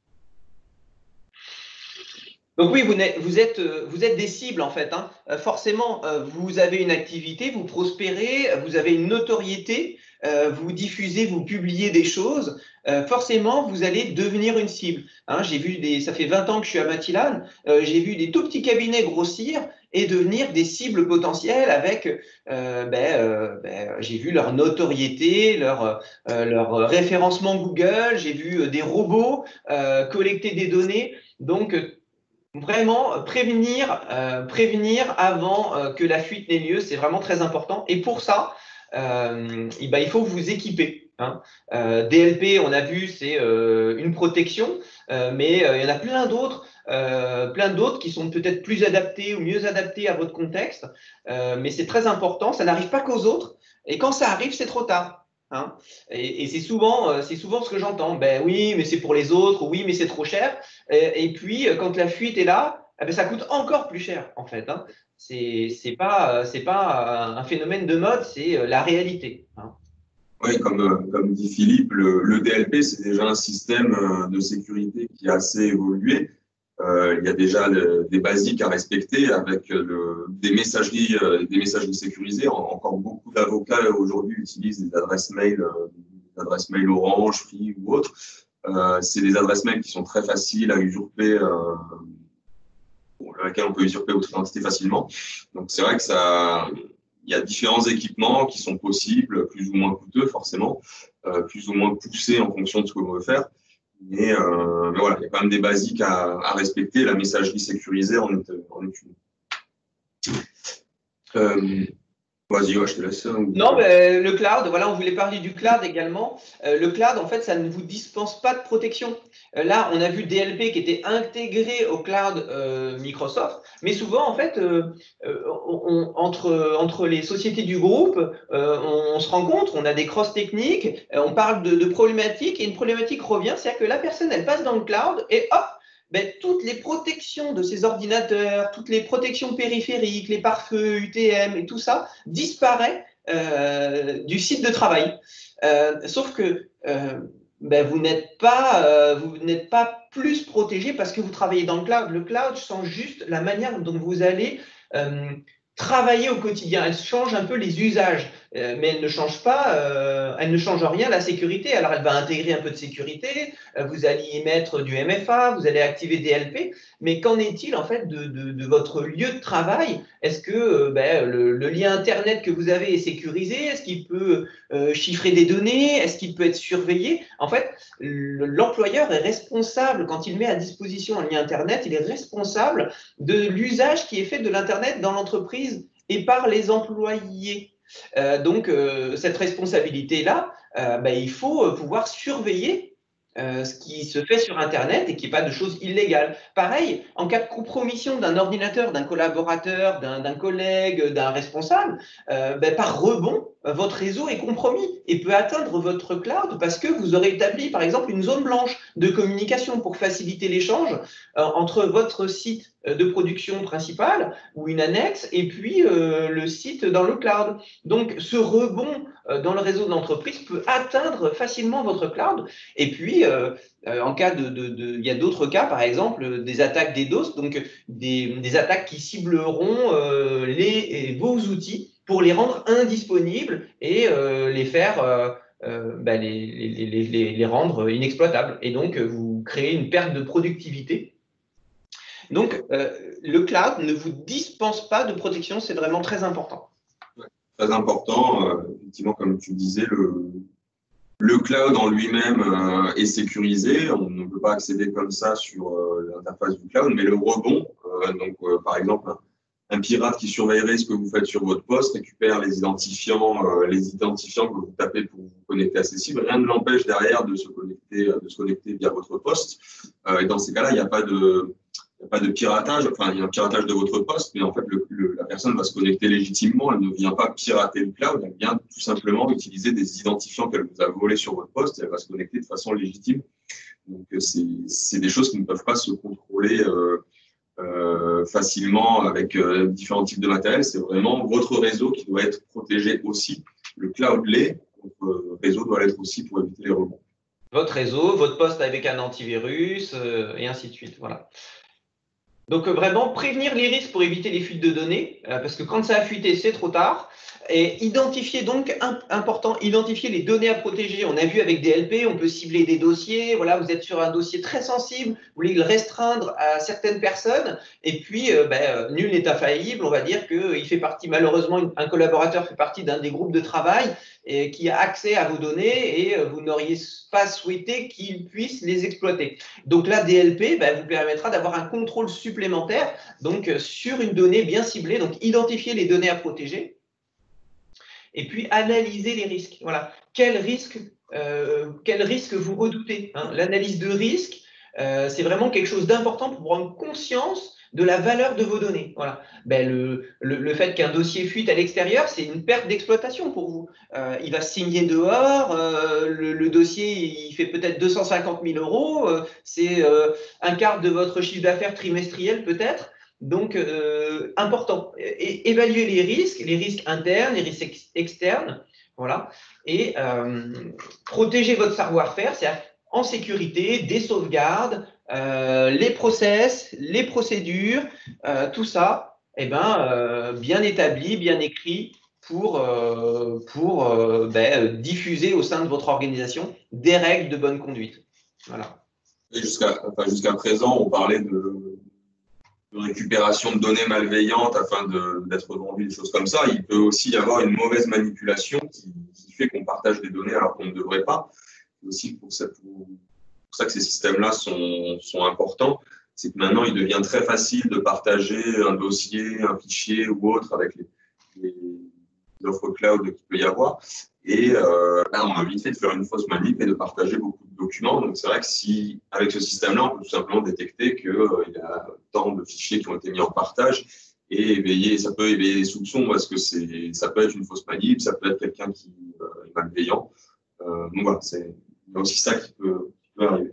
Donc oui, vous êtes, vous êtes, vous êtes des cibles en fait. Hein. Forcément, vous avez une activité, vous prospérez, vous avez une notoriété, vous diffusez, vous publiez des choses. Forcément, vous allez devenir une cible. Hein, j'ai vu des, ça fait vingt ans que je suis à Matilane, j'ai vu des tout petits cabinets grossir et devenir des cibles potentielles avec, euh, ben, euh, ben, j'ai vu leur notoriété, leur, euh, leur référencement Google, j'ai vu des robots euh, collecter des données. Donc, vraiment, prévenir, euh, prévenir avant euh, que la fuite n'ait lieu, c'est vraiment très important. Et pour ça, euh, et ben, il faut vous équiper. Hein. Euh, D L P, on a vu, c'est euh, une protection, euh, mais euh, il y en a plein d'autres, euh, plein d'autres qui sont peut-être plus adaptés ou mieux adaptés à votre contexte. Euh, mais c'est très important, ça n'arrive pas qu'aux autres. Et quand ça arrive, c'est trop tard. Hein. Et, et c'est souvent, c'est souvent ce que j'entends. Ben oui, mais c'est pour les autres. Oui, mais c'est trop cher. Et, et puis, quand la fuite est là, eh ben, ça coûte encore plus cher, en fait. Hein. C'est pas, c'est pas un phénomène de mode, c'est la réalité. Hein. Oui, comme, comme dit Philippe, le, le D L P, c'est déjà un système de sécurité qui a assez évolué. Euh, il y a déjà le, des basiques à respecter avec le, des, messageries, euh, des messageries sécurisées. En, encore beaucoup d'avocats aujourd'hui utilisent des adresses mail, euh, des adresses mail Orange, Free ou autres. Euh, c'est des adresses mail qui sont très faciles à usurper, euh, bon, à laquelle on peut usurper votre identité facilement. Donc c'est vrai que ça, il y a différents équipements qui sont possibles, plus ou moins coûteux forcément, euh, plus ou moins poussés en fonction de ce que l'on veut faire. Mais, euh, mais voilà, il y a quand même des basiques à, à respecter. La messagerie sécurisée en est, en est une. Euh, Vas-y, ouais, je te laisse. Ou... Non, mais le cloud, voilà, on voulait parler du cloud également. Euh, le cloud, en fait, ça ne vous dispense pas de protection. Euh, là, on a vu D L P qui était intégré au cloud euh, Microsoft, mais souvent, en fait, euh, on, on, entre, entre les sociétés du groupe, euh, on, on se rencontre, on a des cross techniques, euh, on parle de, de problématiques, et une problématique revient, c'est-à-dire que la personne, elle passe dans le cloud et hop, ben, toutes les protections de ces ordinateurs, toutes les protections périphériques, les pare-feux, U T M et tout ça disparaît euh, du site de travail. Euh, sauf que euh, ben, vous n'êtes pas, euh, vous n'êtes pas plus protégé parce que vous travaillez dans le cloud. Le cloud change juste la manière dont vous allez euh, travailler au quotidien. Elle change un peu les usages, euh, mais elle ne change pas, euh, elle ne change rien la sécurité. Alors elle va intégrer un peu de sécurité, euh, vous allez y mettre du M F A, vous allez activer D L P, mais qu'en est-il en fait de, de, de votre lieu de travail? Est-ce que euh, ben, le, le lien Internet que vous avez est sécurisé? Est-ce qu'il peut euh, chiffrer des données? Est-ce qu'il peut être surveillé? En fait, l'employeur est responsable, quand il met à disposition un lien Internet, il est responsable de l'usage qui est fait de l'Internet dans l'entreprise et par les employés. Euh, donc, euh, cette responsabilité-là, euh, ben, il faut pouvoir surveiller euh, ce qui se fait sur Internet et qu'il n'y ait pas de choses illégales. Pareil, en cas de compromission d'un ordinateur, d'un collaborateur, d'un collègue, d'un responsable, euh, ben, par rebond, votre réseau est compromis et peut atteindre votre cloud parce que vous aurez établi, par exemple, une zone blanche de communication pour faciliter l'échange euh, entre votre site de production principale ou une annexe et puis euh, le site dans le cloud. Donc, ce rebond euh, dans le réseau de l'entreprise peut atteindre facilement votre cloud. Et puis, euh, euh, en cas de, de, de, il y a d'autres cas, par exemple, des attaques DDoS, donc des, des attaques qui cibleront euh, les, vos outils pour les rendre indisponibles et euh, les faire, euh, euh, bah, les, les, les, les, les rendre inexploitables. Et donc, vous créez une perte de productivité. Donc, euh, le cloud ne vous dispense pas de protection, c'est vraiment très important. Ouais, très important. Euh, effectivement, comme tu disais, le, le cloud en lui-même euh, est sécurisé. On ne peut pas accéder comme ça sur euh, l'interface du cloud, mais le rebond, euh, donc euh, par exemple, un, un pirate qui surveillerait ce que vous faites sur votre poste récupère les identifiants, euh, les identifiants que vous tapez pour vous connecter à ces cibles. Rien ne l'empêche derrière de se connecter, de se connecter via votre poste. Euh, et dans ces cas-là, il n'y a pas de Il n'y a pas de piratage, enfin, il y a un piratage de votre poste, mais en fait, le, le, la personne va se connecter légitimement. Elle ne vient pas pirater le cloud, elle vient tout simplement utiliser des identifiants qu'elle vous a volés sur votre poste et elle va se connecter de façon légitime. Donc, c'est des choses qui ne peuvent pas se contrôler euh, euh, facilement avec euh, différents types de matériel. C'est vraiment votre réseau qui doit être protégé aussi. Le cloud l'est, votre réseau doit l'être aussi pour éviter les rebonds. Votre réseau, votre poste avec un antivirus, euh, et ainsi de suite. Voilà. Donc, euh, vraiment, prévenir les risques pour éviter les fuites de données, euh, parce que quand ça a fuité, c'est trop tard. Et identifier donc, imp important, identifier les données à protéger. On a vu avec D L P, on peut cibler des dossiers. Voilà, vous êtes sur un dossier très sensible, vous voulez le restreindre à certaines personnes. Et puis, euh, ben, euh, nul n'est infaillible. On va dire qu'il fait partie, malheureusement, un collaborateur fait partie d'un des groupes de travail et qui a accès à vos données et euh, vous n'auriez pas souhaité qu'il puisse les exploiter. Donc là, D L P ben, vous permettra d'avoir un contrôle supplémentaire donc, euh, sur une donnée bien ciblée. Donc, identifier les données à protéger. Et puis, analyser les risques. Voilà. Quel risque, euh, quel risque vous redoutez, hein? L'analyse de risque, euh, c'est vraiment quelque chose d'important pour prendre conscience de la valeur de vos données. Voilà. Ben, le, le, le fait qu'un dossier fuite à l'extérieur, c'est une perte d'exploitation pour vous. Euh, il va signer dehors, euh, le, le dossier, il fait peut-être deux cent cinquante mille euros, euh, c'est euh, un quart de votre chiffre d'affaires trimestriel peut-être. Donc, euh, important. Et, évaluer les risques, les risques internes, les risques ex externes, voilà, et euh, protéger votre savoir-faire, c'est-à-dire en sécurité, des sauvegardes, euh, les process, les procédures, euh, tout ça, eh ben, euh, bien établi, bien écrit pour, euh, pour euh, ben, diffuser au sein de votre organisation des règles de bonne conduite. Voilà. Jusqu'à enfin, jusqu'à présent, on parlait de de récupération de données malveillantes afin d'être vendues, des choses comme ça. Il peut aussi y avoir une mauvaise manipulation qui, qui fait qu'on partage des données alors qu'on ne devrait pas. C'est aussi pour ça, pour, pour ça que ces systèmes-là sont, sont importants. C'est que maintenant, il devient très facile de partager un dossier, un fichier ou autre avec les, les offres cloud qu'il peut y avoir. Et euh, là, on a vite fait de faire une fausse manip et de partager beaucoup de documents. Donc, c'est vrai que si, avec ce système-là, on peut tout simplement détecter qu'il euh, y a tant de fichiers qui ont été mis en partage et éveiller, ça peut éveiller les soupçons parce que c'est, ça peut être une fausse manip, ça peut être quelqu'un qui euh, est malveillant. Euh, donc, voilà, c'est aussi ça qui peut, qui peut arriver.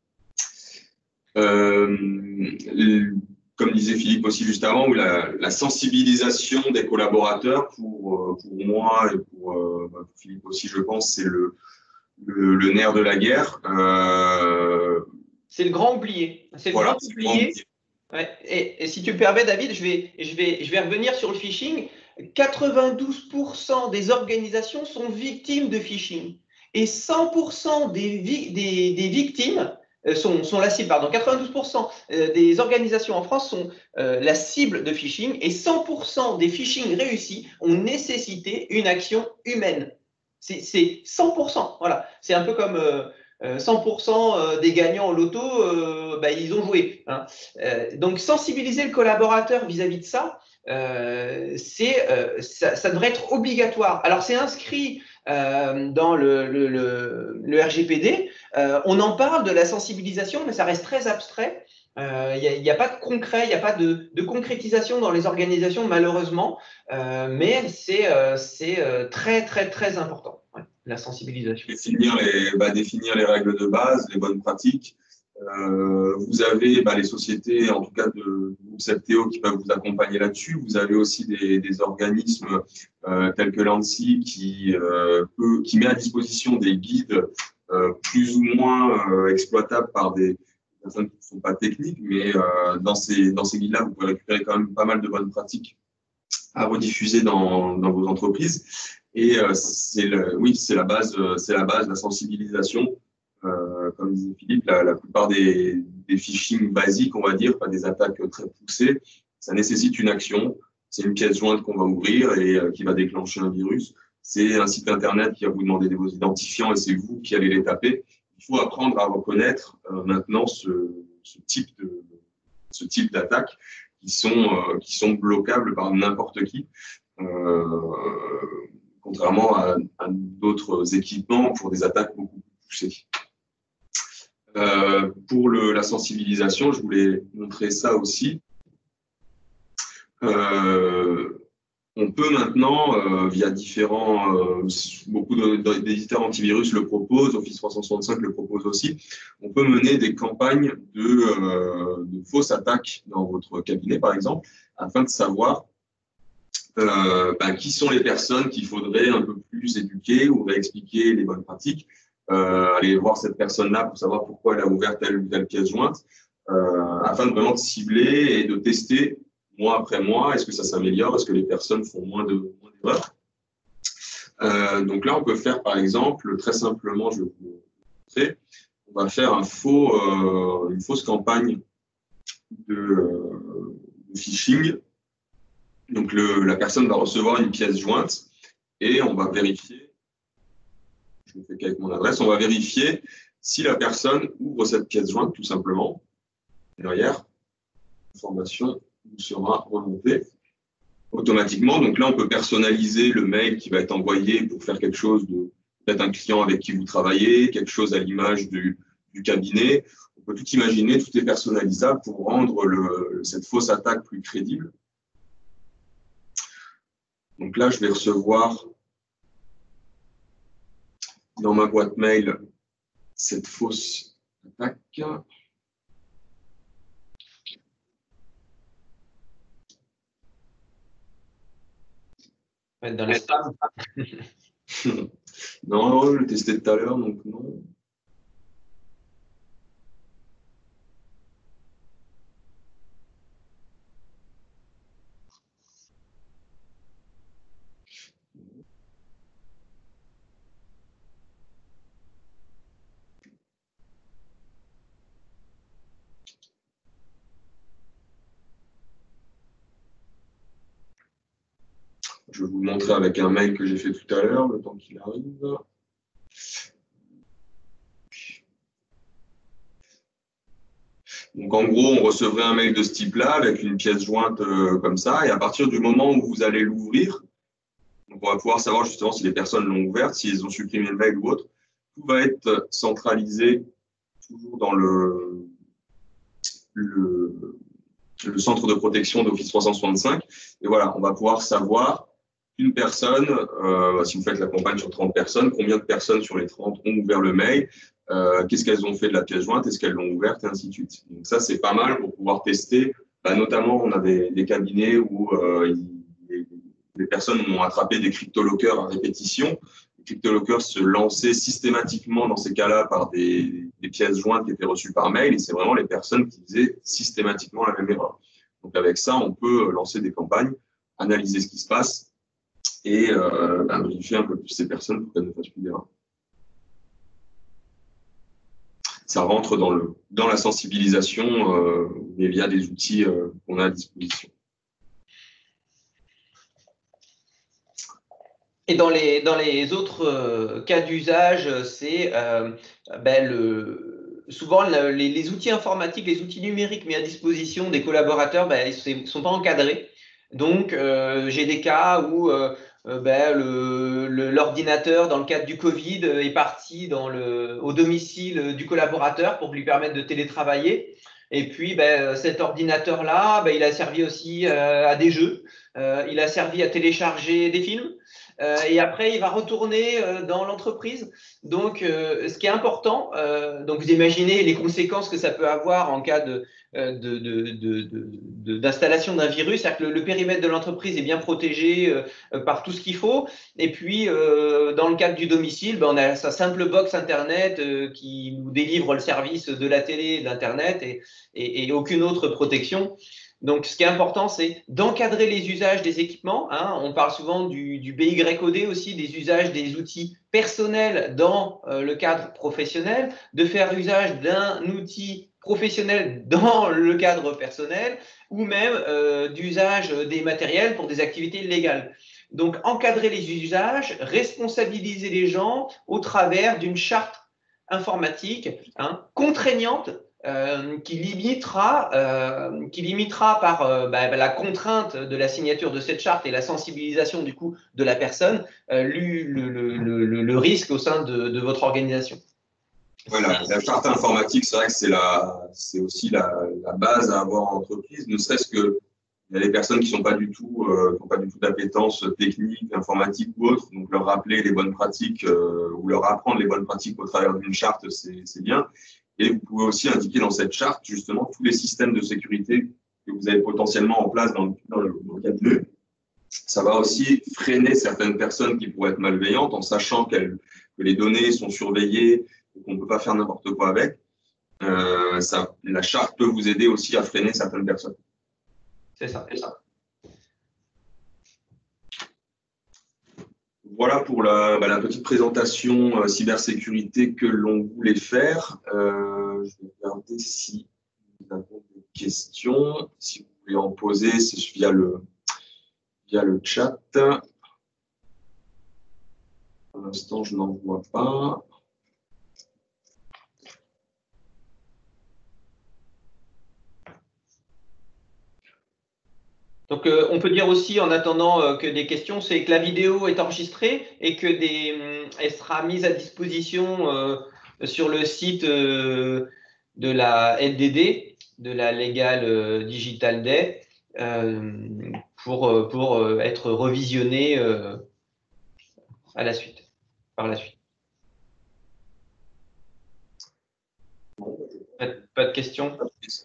Euh, Comme disait Philippe aussi juste avant, la, la sensibilisation des collaborateurs, pour, pour moi et pour, pour Philippe aussi, je pense, c'est le, le, le nerf de la guerre. Euh... C'est le grand oublié. C'est le voilà, grand oublié. Ouais. Et, et si tu me permets, David, je vais, je, vais, je vais revenir sur le phishing. quatre-vingt-douze pour cent des organisations sont victimes de phishing. Et cent pour cent des, des, des victimes Sont, sont la cible, pardon, quatre-vingt-douze pour cent des organisations en France sont euh, la cible de phishing et cent pour cent des phishing réussis ont nécessité une action humaine. C'est cent pour cent, voilà. C'est un peu comme euh, cent pour cent des gagnants au loto, euh, bah, ils ont joué. Hein. Euh, donc, sensibiliser le collaborateur vis-à-vis de ça, euh, c'est, euh, ça, ça devrait être obligatoire. Alors, c'est inscrit euh, dans le, le, le, le R G P D. Euh, on en parle de la sensibilisation, mais ça reste très abstrait. Il euh, n'y a, a pas de concret, il n'y a pas de, de concrétisation dans les organisations, malheureusement, euh, mais c'est euh, très, très, très important, ouais, la sensibilisation. Définir les, bah, définir les règles de base, les bonnes pratiques. Euh, vous avez bah, les sociétés, en tout cas de sept T O, qui peuvent vous accompagner là-dessus. Vous avez aussi des, des organismes euh, tels que l'ANSSI qui, euh, peut, qui met à disposition des guides euh, plus ou moins euh, exploitables par des personnes qui ne sont pas techniques, mais euh, dans ces, dans ces guides-là, vous pouvez récupérer quand même pas mal de bonnes pratiques à rediffuser dans, dans vos entreprises. Et euh, c'est le, oui, c'est la base, c'est la base, la sensibilisation. Euh, comme disait Philippe, la, la plupart des, des phishing basiques, on va dire, pas des attaques très poussées, ça nécessite une action. C'est une pièce jointe qu'on va ouvrir et euh, qui va déclencher un virus. C'est un site internet qui va vous demander vos identifiants et c'est vous qui allez les taper. Il faut apprendre à reconnaître euh, maintenant ce, ce type de ce type d'attaques qui sont euh, qui sont bloquables par n'importe qui. Euh, contrairement à, à d'autres équipements pour des attaques beaucoup plus poussées. Euh, pour le, la sensibilisation, je voulais montrer ça aussi. Euh, on peut maintenant, euh, via différents, euh, beaucoup d'éditeurs antivirus le proposent, Office trois cent soixante-cinq le propose aussi, on peut mener des campagnes de, euh, de fausses attaques dans votre cabinet, par exemple, afin de savoir Euh, ben, qui sont les personnes qu'il faudrait un peu plus éduquer ou réexpliquer les bonnes pratiques, euh, aller voir cette personne-là pour savoir pourquoi elle a ouvert telle ou telle pièce jointe, euh, afin de vraiment de cibler et de tester mois après mois, est-ce que ça s'améliore, est-ce que les personnes font moins de moins d'erreurs. Euh, donc là, on peut faire par exemple, très simplement, je vais vous montrer, on va faire un faux, euh, une fausse campagne de, euh, de phishing. Donc, le, la personne va recevoir une pièce jointe et on va vérifier, je ne fais qu'avec mon adresse, on va vérifier si la personne ouvre cette pièce jointe tout simplement. Derrière, l'information nous sera remontée automatiquement. Donc là, on peut personnaliser le mail qui va être envoyé pour faire quelque chose de peut-être un client avec qui vous travaillez, quelque chose à l'image du, du cabinet. On peut tout imaginer, tout est personnalisable pour rendre le, cette fausse attaque plus crédible. Donc là, je vais recevoir dans ma boîte mail cette fausse attaque. Dans les spams. Non, je l'ai testé tout à l'heure, donc non. Je vais vous montrer avec un mail que j'ai fait tout à l'heure, le temps qu'il arrive. Donc en gros, on recevrait un mail de ce type-là avec une pièce jointe euh, comme ça, et à partir du moment où vous allez l'ouvrir, donc on va pouvoir savoir justement si les personnes l'ont ouverte, s'ils ont supprimé le mail ou autre. Tout va être centralisé toujours dans le, le, le centre de protection d'Office trois cent soixante-cinq. Et voilà, on va pouvoir savoir une personne, euh, si vous faites la campagne sur trente personnes, combien de personnes sur les trente ont ouvert le mail, euh, qu'est-ce qu'elles ont fait de la pièce jointe, est-ce qu'elles l'ont ouverte, et ainsi de suite. Donc ça, c'est pas mal pour pouvoir tester. Bah, notamment, on a des, des cabinets où euh, les, les personnes ont attrapé des cryptolockers à répétition. Les cryptolockers se lançaient systématiquement dans ces cas-là par des, des pièces jointes qui étaient reçues par mail, et c'est vraiment les personnes qui faisaient systématiquement la même erreur. Donc avec ça, on peut lancer des campagnes, analyser ce qui se passe, et euh, bah, vérifier un peu plus ces personnes pour qu'elles ne fassent plus d'erreur. Ça rentre dans, le, dans la sensibilisation, euh, mais via des outils euh, qu'on a à disposition. Et dans les, dans les autres euh, cas d'usage, c'est euh, ben le, souvent le, les, les outils informatiques, les outils numériques mis à disposition des collaborateurs, ben, ils ne sont pas encadrés. Donc, euh, j'ai des cas où euh, ben, l'ordinateur, dans le cadre du Covid, est parti dans le, au domicile du collaborateur pour lui permettre de télétravailler. Et puis, ben, cet ordinateur-là, ben, il a servi aussi euh, à des jeux, euh, il a servi à télécharger des films. Euh, et après, il va retourner euh, dans l'entreprise. Donc, euh, ce qui est important, euh, donc vous imaginez les conséquences que ça peut avoir en cas de, de, de, de, de, d'installation d'un virus, c'est-à-dire que le, le périmètre de l'entreprise est bien protégé euh, par tout ce qu'il faut. Et puis, euh, dans le cadre du domicile, ben, on a sa simple box Internet euh, qui nous délivre le service de la télé et de l'Internet et, et, et aucune autre protection. Donc, ce qui est important, c'est d'encadrer les usages des équipements. Hein. On parle souvent du, du B Y O D aussi, des usages des outils personnels dans euh, le cadre professionnel, de faire usage d'un outil professionnel dans le cadre personnel, ou même euh, d'usage des matériels pour des activités légales. Donc, encadrer les usages, responsabiliser les gens au travers d'une charte informatique hein, contraignante euh, qui limitera, euh, qui limitera par euh, bah, la contrainte de la signature de cette charte et la sensibilisation du coup de la personne euh, le, le, le, le risque au sein de, de votre organisation. Voilà, la charte informatique, c'est vrai que c'est la, c'est aussi la, la base à avoir en entreprise, ne serait-ce que il y a des personnes qui n'ont pas du tout, euh, qui n'ont pas du tout d'appétence technique, informatique ou autre, donc leur rappeler les bonnes pratiques euh, ou leur apprendre les bonnes pratiques au travers d'une charte, c'est bien. Et vous pouvez aussi indiquer dans cette charte justement tous les systèmes de sécurité que vous avez potentiellement en place dans le, dans le, dans le cabinet. Ça va aussi freiner certaines personnes qui pourraient être malveillantes en sachant qu'elles, que les données sont surveillées et qu'on ne peut pas faire n'importe quoi avec. Euh, ça, la charte peut vous aider aussi à freiner certaines personnes. C'est ça, c'est ça. Voilà pour la, bah, la petite présentation euh, cybersécurité que l'on voulait faire. Euh, je vais regarder si vous avez des questions. Si vous voulez en poser, c'est via le, via le chat. Pour l'instant, je n'en vois pas. Donc, euh, on peut dire aussi, en attendant euh, que des questions, c'est que la vidéo est enregistrée et que des, euh, elle sera mise à disposition euh, sur le site euh, de la L D D, de la Legal euh, Digital Day, euh, pour, pour euh, être revisionnée euh, à la suite, par la suite. Pas, pas de questions? Pas de questions.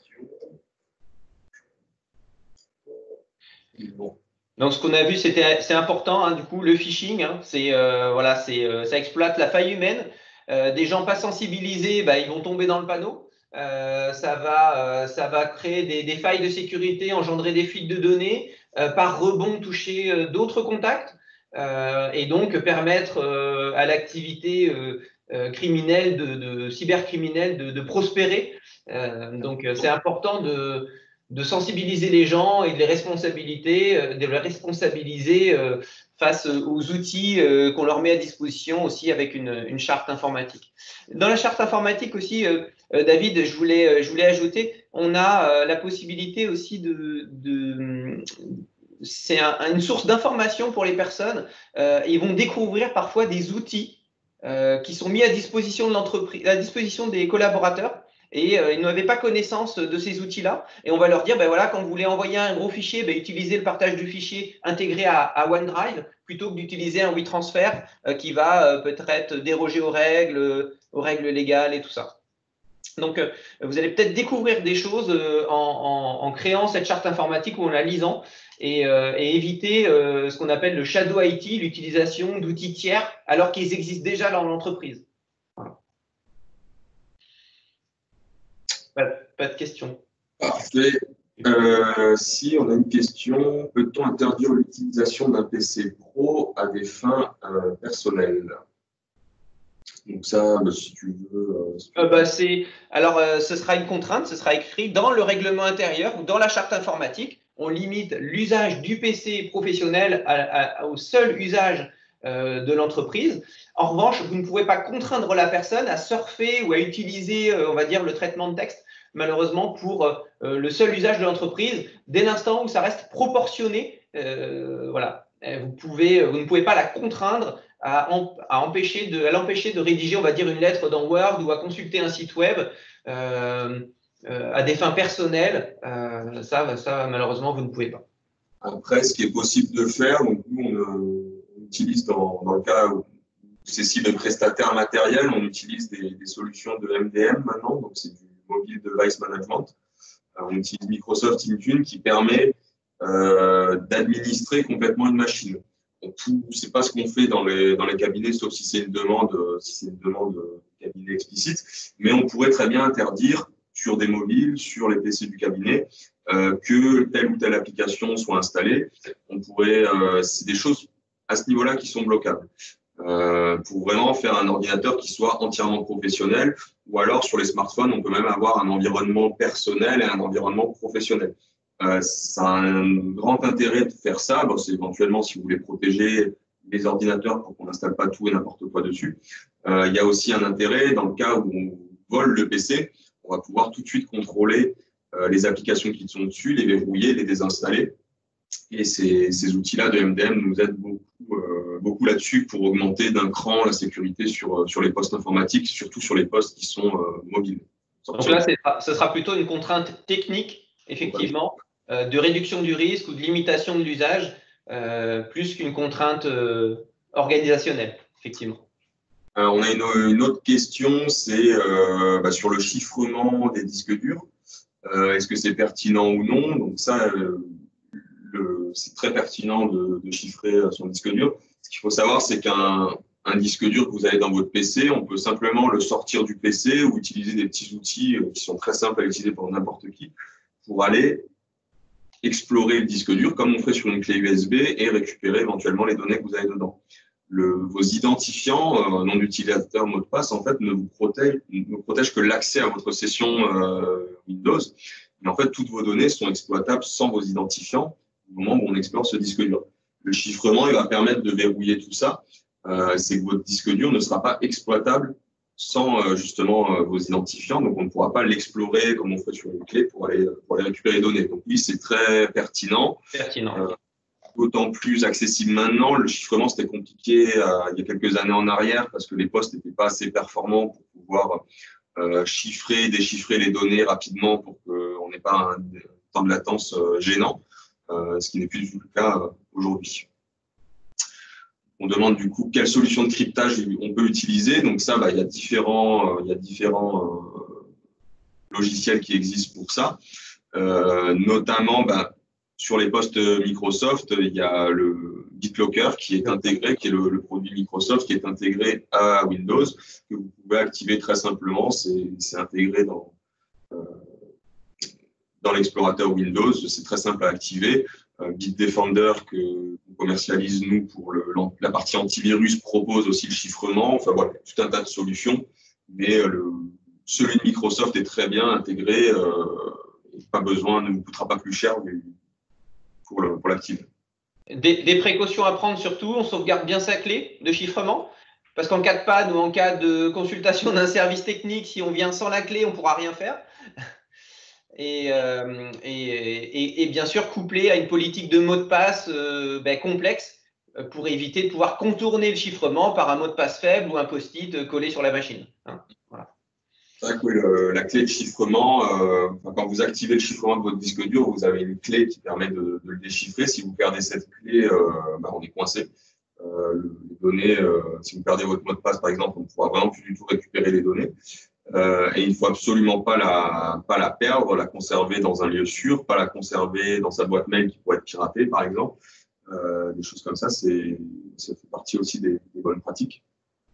Bon. Donc, ce qu'on a vu, c'était, c'est important, hein, du coup, le phishing, hein, c'est, euh, voilà, c'est, euh, ça exploite la faille humaine. Euh, des gens pas sensibilisés, bah, ils vont tomber dans le panneau. Euh, ça va, euh, ça va créer des, des failles de sécurité, engendrer des fuites de données, euh, par rebond toucher euh, d'autres contacts, euh, et donc permettre euh, à l'activité euh, euh, criminelle, de, de cybercriminelle, de, de prospérer. Euh, donc, c'est important de de sensibiliser les gens et de les responsabiliser, de les responsabiliser face aux outils qu'on leur met à disposition aussi avec une, une charte informatique. Dans la charte informatique aussi, David, je voulais, je voulais ajouter, on a la possibilité aussi de, de c'est un, une source d'information pour les personnes. Euh, ils vont découvrir parfois des outils euh, qui sont mis à disposition de l'entreprise, à disposition des collaborateurs. Et euh, ils n'avaient pas connaissance de ces outils-là. Et on va leur dire, ben voilà, quand vous voulez envoyer un gros fichier, ben, utilisez le partage du fichier intégré à, à OneDrive plutôt que d'utiliser un WeTransfer euh, qui va euh, peut-être déroger aux règles, aux règles légales et tout ça. Donc, euh, vous allez peut-être découvrir des choses euh, en, en, en créant cette charte informatique ou en la lisant et, euh, et éviter euh, ce qu'on appelle le shadow I T, l'utilisation d'outils tiers alors qu'ils existent déjà dans l'entreprise. Voilà. Pas, pas de questions. Parfait. Euh, si on a une question, peut-on interdire l'utilisation d'un P C pro à des fins euh, personnelles? Donc ça, bah, si tu veux… Euh, si tu veux. Euh, bah, c'est, alors, euh, ce sera une contrainte, ce sera écrit dans le règlement intérieur ou dans la charte informatique. On limite l'usage du P C professionnel à, à, au seul usage euh, de l'entreprise. En revanche, vous ne pouvez pas contraindre la personne à surfer ou à utiliser, euh, on va dire, le traitement de texte, malheureusement, pour euh, le seul usage de l'entreprise, dès l'instant où ça reste proportionné. Euh, voilà. Vous, pouvez, vous ne pouvez pas la contraindre à, à, empêcher de, à l'empêcher de rédiger, on va dire, une lettre dans Word ou à consulter un site web euh, euh, à des fins personnelles. Euh, ça, ça, malheureusement, vous ne pouvez pas. Après, ce qui est possible de faire, donc nous, on, on utilise dans, dans le cas où c'est cible de prestataires matériels, on utilise des, des solutions de M D M maintenant, donc c'est du Mobile Device Management. Alors, on utilise Microsoft Intune qui permet euh, d'administrer complètement une machine. Ce n'est pas ce qu'on fait dans les, dans les cabinets, sauf si c'est une demande, si c'est une demande cabinet explicite, mais on pourrait très bien interdire sur des mobiles, sur les P C du cabinet, euh, que telle ou telle application soit installée. On pourrait, euh, c'est des choses à ce niveau-là qui sont bloquables. Euh, pour vraiment faire un ordinateur qui soit entièrement professionnel, ou alors sur les smartphones, on peut même avoir un environnement personnel et un environnement professionnel. Euh, ça a un grand intérêt de faire ça. Bon, c'est éventuellement si vous voulez protéger les ordinateurs pour qu'on n'installe pas tout et n'importe quoi dessus. Euh, il y a aussi un intérêt dans le cas où on vole le P C, on va pouvoir tout de suite contrôler euh, les applications qui sont dessus, les verrouiller, les désinstaller. Et ces, ces outils-là de M D M nous aident beaucoup, euh, beaucoup là-dessus pour augmenter d'un cran la sécurité sur, sur les postes informatiques, surtout sur les postes qui sont euh, mobiles. Donc là, ce sera plutôt une contrainte technique, effectivement, euh, de réduction du risque ou de limitation de l'usage, euh, plus qu'une contrainte euh, organisationnelle, effectivement. Euh, on a une, une autre question, c'est euh, bah, sur le chiffrement des disques durs. Euh, Est-ce que c'est pertinent ou non? Donc ça, euh, c'est très pertinent de, de chiffrer son disque dur. Ce qu'il faut savoir, c'est qu'un un disque dur que vous avez dans votre P C, on peut simplement le sortir du P C ou utiliser des petits outils qui sont très simples à utiliser pour n'importe qui pour aller explorer le disque dur comme on ferait sur une clé U S B et récupérer éventuellement les données que vous avez dedans. Le, vos identifiants, euh, nom d'utilisateur, mot de passe, en fait, ne vous protègent, ne protègent que l'accès à votre session euh, Windows. Mais en fait, toutes vos données sont exploitables sans vos identifiants au moment où on explore ce disque dur. Le chiffrement, il va permettre de verrouiller tout ça. Euh, c'est que votre disque dur ne sera pas exploitable sans euh, justement euh, vos identifiants. Donc, on ne pourra pas l'explorer comme on ferait sur une clé pour aller, pour aller récupérer les données. Donc, oui, c'est très pertinent. Pertinent. Euh, D'autant plus accessible maintenant. Le chiffrement, c'était compliqué euh, il y a quelques années en arrière parce que les postes n'étaient pas assez performants pour pouvoir euh, chiffrer, déchiffrer les données rapidement pour qu'on n'ait pas un, un temps de latence euh, gênant, euh, ce qui n'est plus du tout le cas euh, aujourd'hui. On demande du coup quelle solution de cryptage on peut utiliser. Donc ça, bah, il y a différents, euh, il y a différents euh, logiciels qui existent pour ça, euh, notamment bah, sur les postes Microsoft, il y a le BitLocker qui est intégré, qui est le, le produit Microsoft qui est intégré à Windows, que vous pouvez activer très simplement. C'est intégré dans, euh, dans l'explorateur Windows. C'est très simple à activer. Euh, Bitdefender, que qu'on commercialise nous pour le, la partie antivirus, propose aussi le chiffrement. Enfin voilà, tout un tas de solutions. Mais euh, le, celui de Microsoft est très bien intégré. Euh, pas besoin, ne vous coûtera pas plus cher pour l'activer. Des, des précautions à prendre surtout, on sauvegarde bien sa clé de chiffrement, parce qu'en cas de panne ou en cas de consultation d'un service technique, si on vient sans la clé, on ne pourra rien faire. Et, euh, et, et, et bien sûr, couplé à une politique de mot de passe euh, ben, complexe pour éviter de pouvoir contourner le chiffrement par un mot de passe faible ou un post-it collé sur la machine. Hein, voilà. C'est vrai que oui, le, la clé de chiffrement, euh, quand vous activez le chiffrement de votre disque dur, vous avez une clé qui permet de, de le déchiffrer. Si vous perdez cette clé, euh, bah, on est coincé. Euh, les données, euh, si vous perdez votre mot de passe, par exemple, on ne pourra vraiment plus du tout récupérer les données. Euh, et il ne faut absolument pas la, pas la perdre, la conserver dans un lieu sûr, pas la conserver dans sa boîte mail qui pourrait être piratée, par exemple. Euh, des choses comme ça, c'est, ça fait partie aussi des, des bonnes pratiques.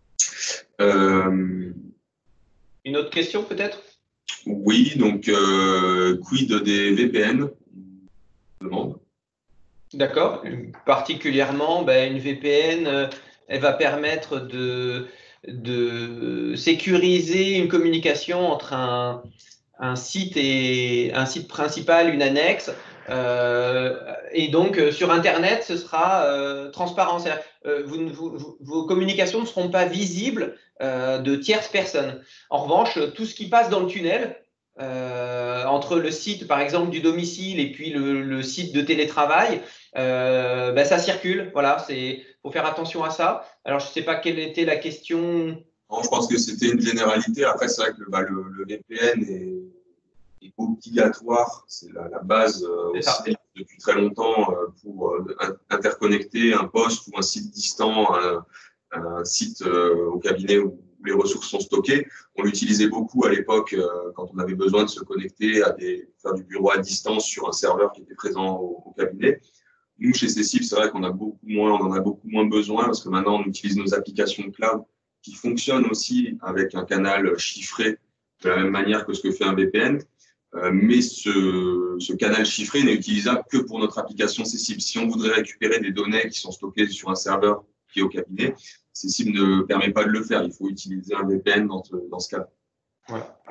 Euh, Une autre question peut-être? Oui, donc euh, quid des V P N? Demande. D'accord. Particulièrement, ben, une V P N, euh, elle va permettre de, de sécuriser une communication entre un, un site et un site principal, une annexe. Euh, et donc, euh, sur Internet, ce sera euh, transparent. Euh, vous, vous, vos communications ne seront pas visibles euh, de tierces personnes. En revanche, tout ce qui passe dans le tunnel, euh, entre le site, par exemple, du domicile et puis le, le site de télétravail, euh, ben, ça circule. Voilà, il faut faire attention à ça. Alors, je ne sais pas quelle était la question. Non, je pense que c'était une généralité. Après, c'est vrai que bah, le, le V P N est, est obligatoire. C'est la, la base euh, aussi depuis très longtemps euh, pour euh, interconnecter un poste ou un site distant, un, un site euh, au cabinet où les ressources sont stockées. On l'utilisait beaucoup à l'époque euh, quand on avait besoin de se connecter à des, faire du bureau à distance sur un serveur qui était présent au, au cabinet. Nous, chez Cécile, c'est vrai qu'on a beaucoup moins, on en a beaucoup moins besoin parce que maintenant, on utilise nos applications cloud qui fonctionnent aussi avec un canal chiffré de la même manière que ce que fait un V P N. Euh, mais ce, ce canal chiffré n'est utilisable que pour notre application Cessible. Si on voudrait récupérer des données qui sont stockées sur un serveur qui est au cabinet, Cessible ne permet pas de le faire. Il faut utiliser un V P N dans ce, dans ce cas. Voilà.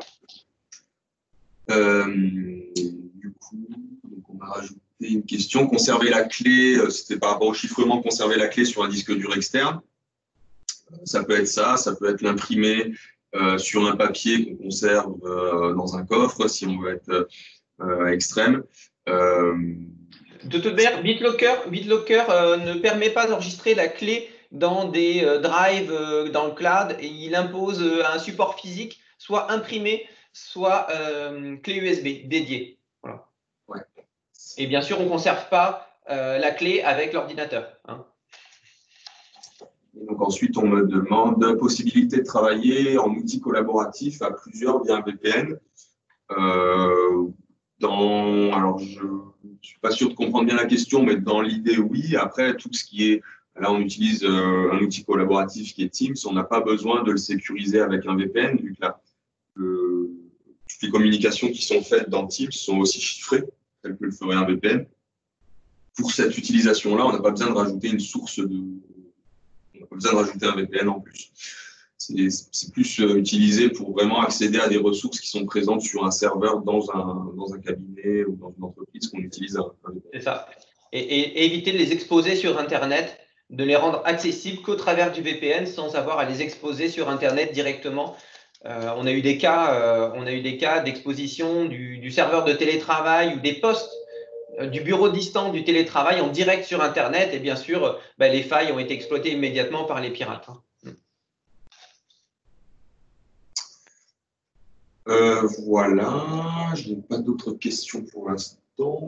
Euh, du coup, donc on a rajouté une question. Conserver la clé, c'était par rapport au chiffrement, conserver la clé sur un disque dur externe. Ça peut être ça, ça peut être l'imprimer euh, sur un papier qu'on conserve euh, dans un coffre, si on veut être euh, extrême. Euh, De toute manière, BitLocker, BitLocker euh, ne permet pas d'enregistrer la clé dans des euh, drives euh, dans le cloud et il impose euh, un support physique, soit imprimé, soit euh, clé U S B dédiée. Voilà. Ouais. Et bien sûr, on ne conserve pas euh, la clé avec l'ordinateur. Hein. Donc ensuite, on me demande possibilité de travailler en outil collaboratif à plusieurs via un V P N. Euh, dans, alors, je ne suis pas sûr de comprendre bien la question, mais dans l'idée, oui. Après, tout ce qui est, là, on utilise euh, un outil collaboratif qui est Teams. On n'a pas besoin de le sécuriser avec un V P N, vu que là, le, toutes les communications qui sont faites dans Teams sont aussi chiffrées, telles que le ferait un V P N. Pour cette utilisation-là, on n'a pas besoin de rajouter une source de. On n'a pas besoin de rajouter un V P N en plus. C'est plus euh, utilisé pour vraiment accéder à des ressources qui sont présentes sur un serveur dans un, dans un cabinet ou dans une entreprise qu'on utilise un, un V P N. C'est ça. Et, et, et éviter de les exposer sur Internet, de les rendre accessibles qu'au travers du V P N sans avoir à les exposer sur Internet directement. Euh, on a eu des cas, euh, on a eu des cas d'exposition du, du serveur de télétravail ou des postes euh, du bureau distant du télétravail en direct sur Internet. Et bien sûr, bah, les failles ont été exploitées immédiatement par les pirates. Hein. Euh, voilà, je n'ai pas d'autres questions pour l'instant.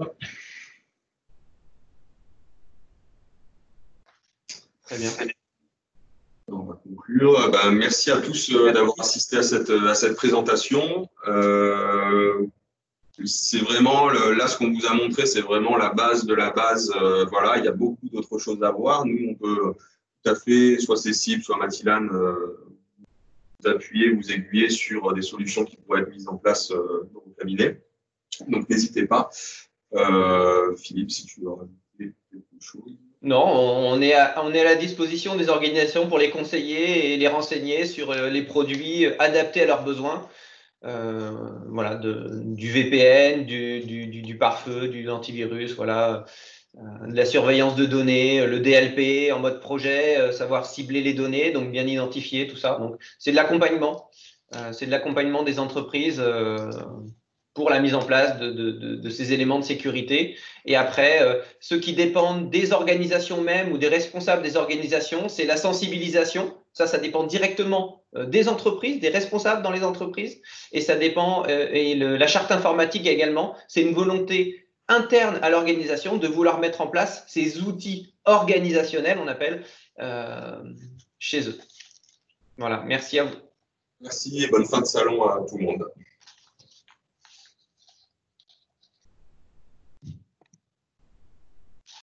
Très bien. On va conclure. Ben, merci à tous euh, d'avoir assisté à cette, à cette présentation. Euh, c'est vraiment, le, là, ce qu'on vous a montré, c'est vraiment la base de la base. Euh, voilà, il y a beaucoup d'autres choses à voir. Nous, on peut tout à fait, soit Cessible, soit Matillan, euh, vous appuyer, vous aiguiller sur des solutions qui pourraient être mises en place euh, dans vos cabinets. Donc, n'hésitez pas. Euh, Philippe, si tu veux rajouter quelque chose. Non, on est, à, on est à la disposition des organisations pour les conseiller et les renseigner sur les produits adaptés à leurs besoins. Euh, voilà, de, du V P N, du, du, du, du pare-feu, du antivirus, voilà, euh, de la surveillance de données, le D L P en mode projet, euh, savoir cibler les données, donc bien identifier tout ça. Donc, c'est de l'accompagnement. Euh, c'est de l'accompagnement des entreprises euh, pour la mise en place de, de, de, de ces éléments de sécurité. Et après, euh, ceux qui dépendent des organisations même ou des responsables des organisations, c'est la sensibilisation. Ça, ça dépend directement euh, des entreprises, des responsables dans les entreprises. Et ça dépend, euh, et le, la charte informatique également, c'est une volonté interne à l'organisation de vouloir mettre en place ces outils organisationnels, on appelle, euh, chez eux. Voilà, merci à vous. Merci et bonne fin de salon à tout le monde.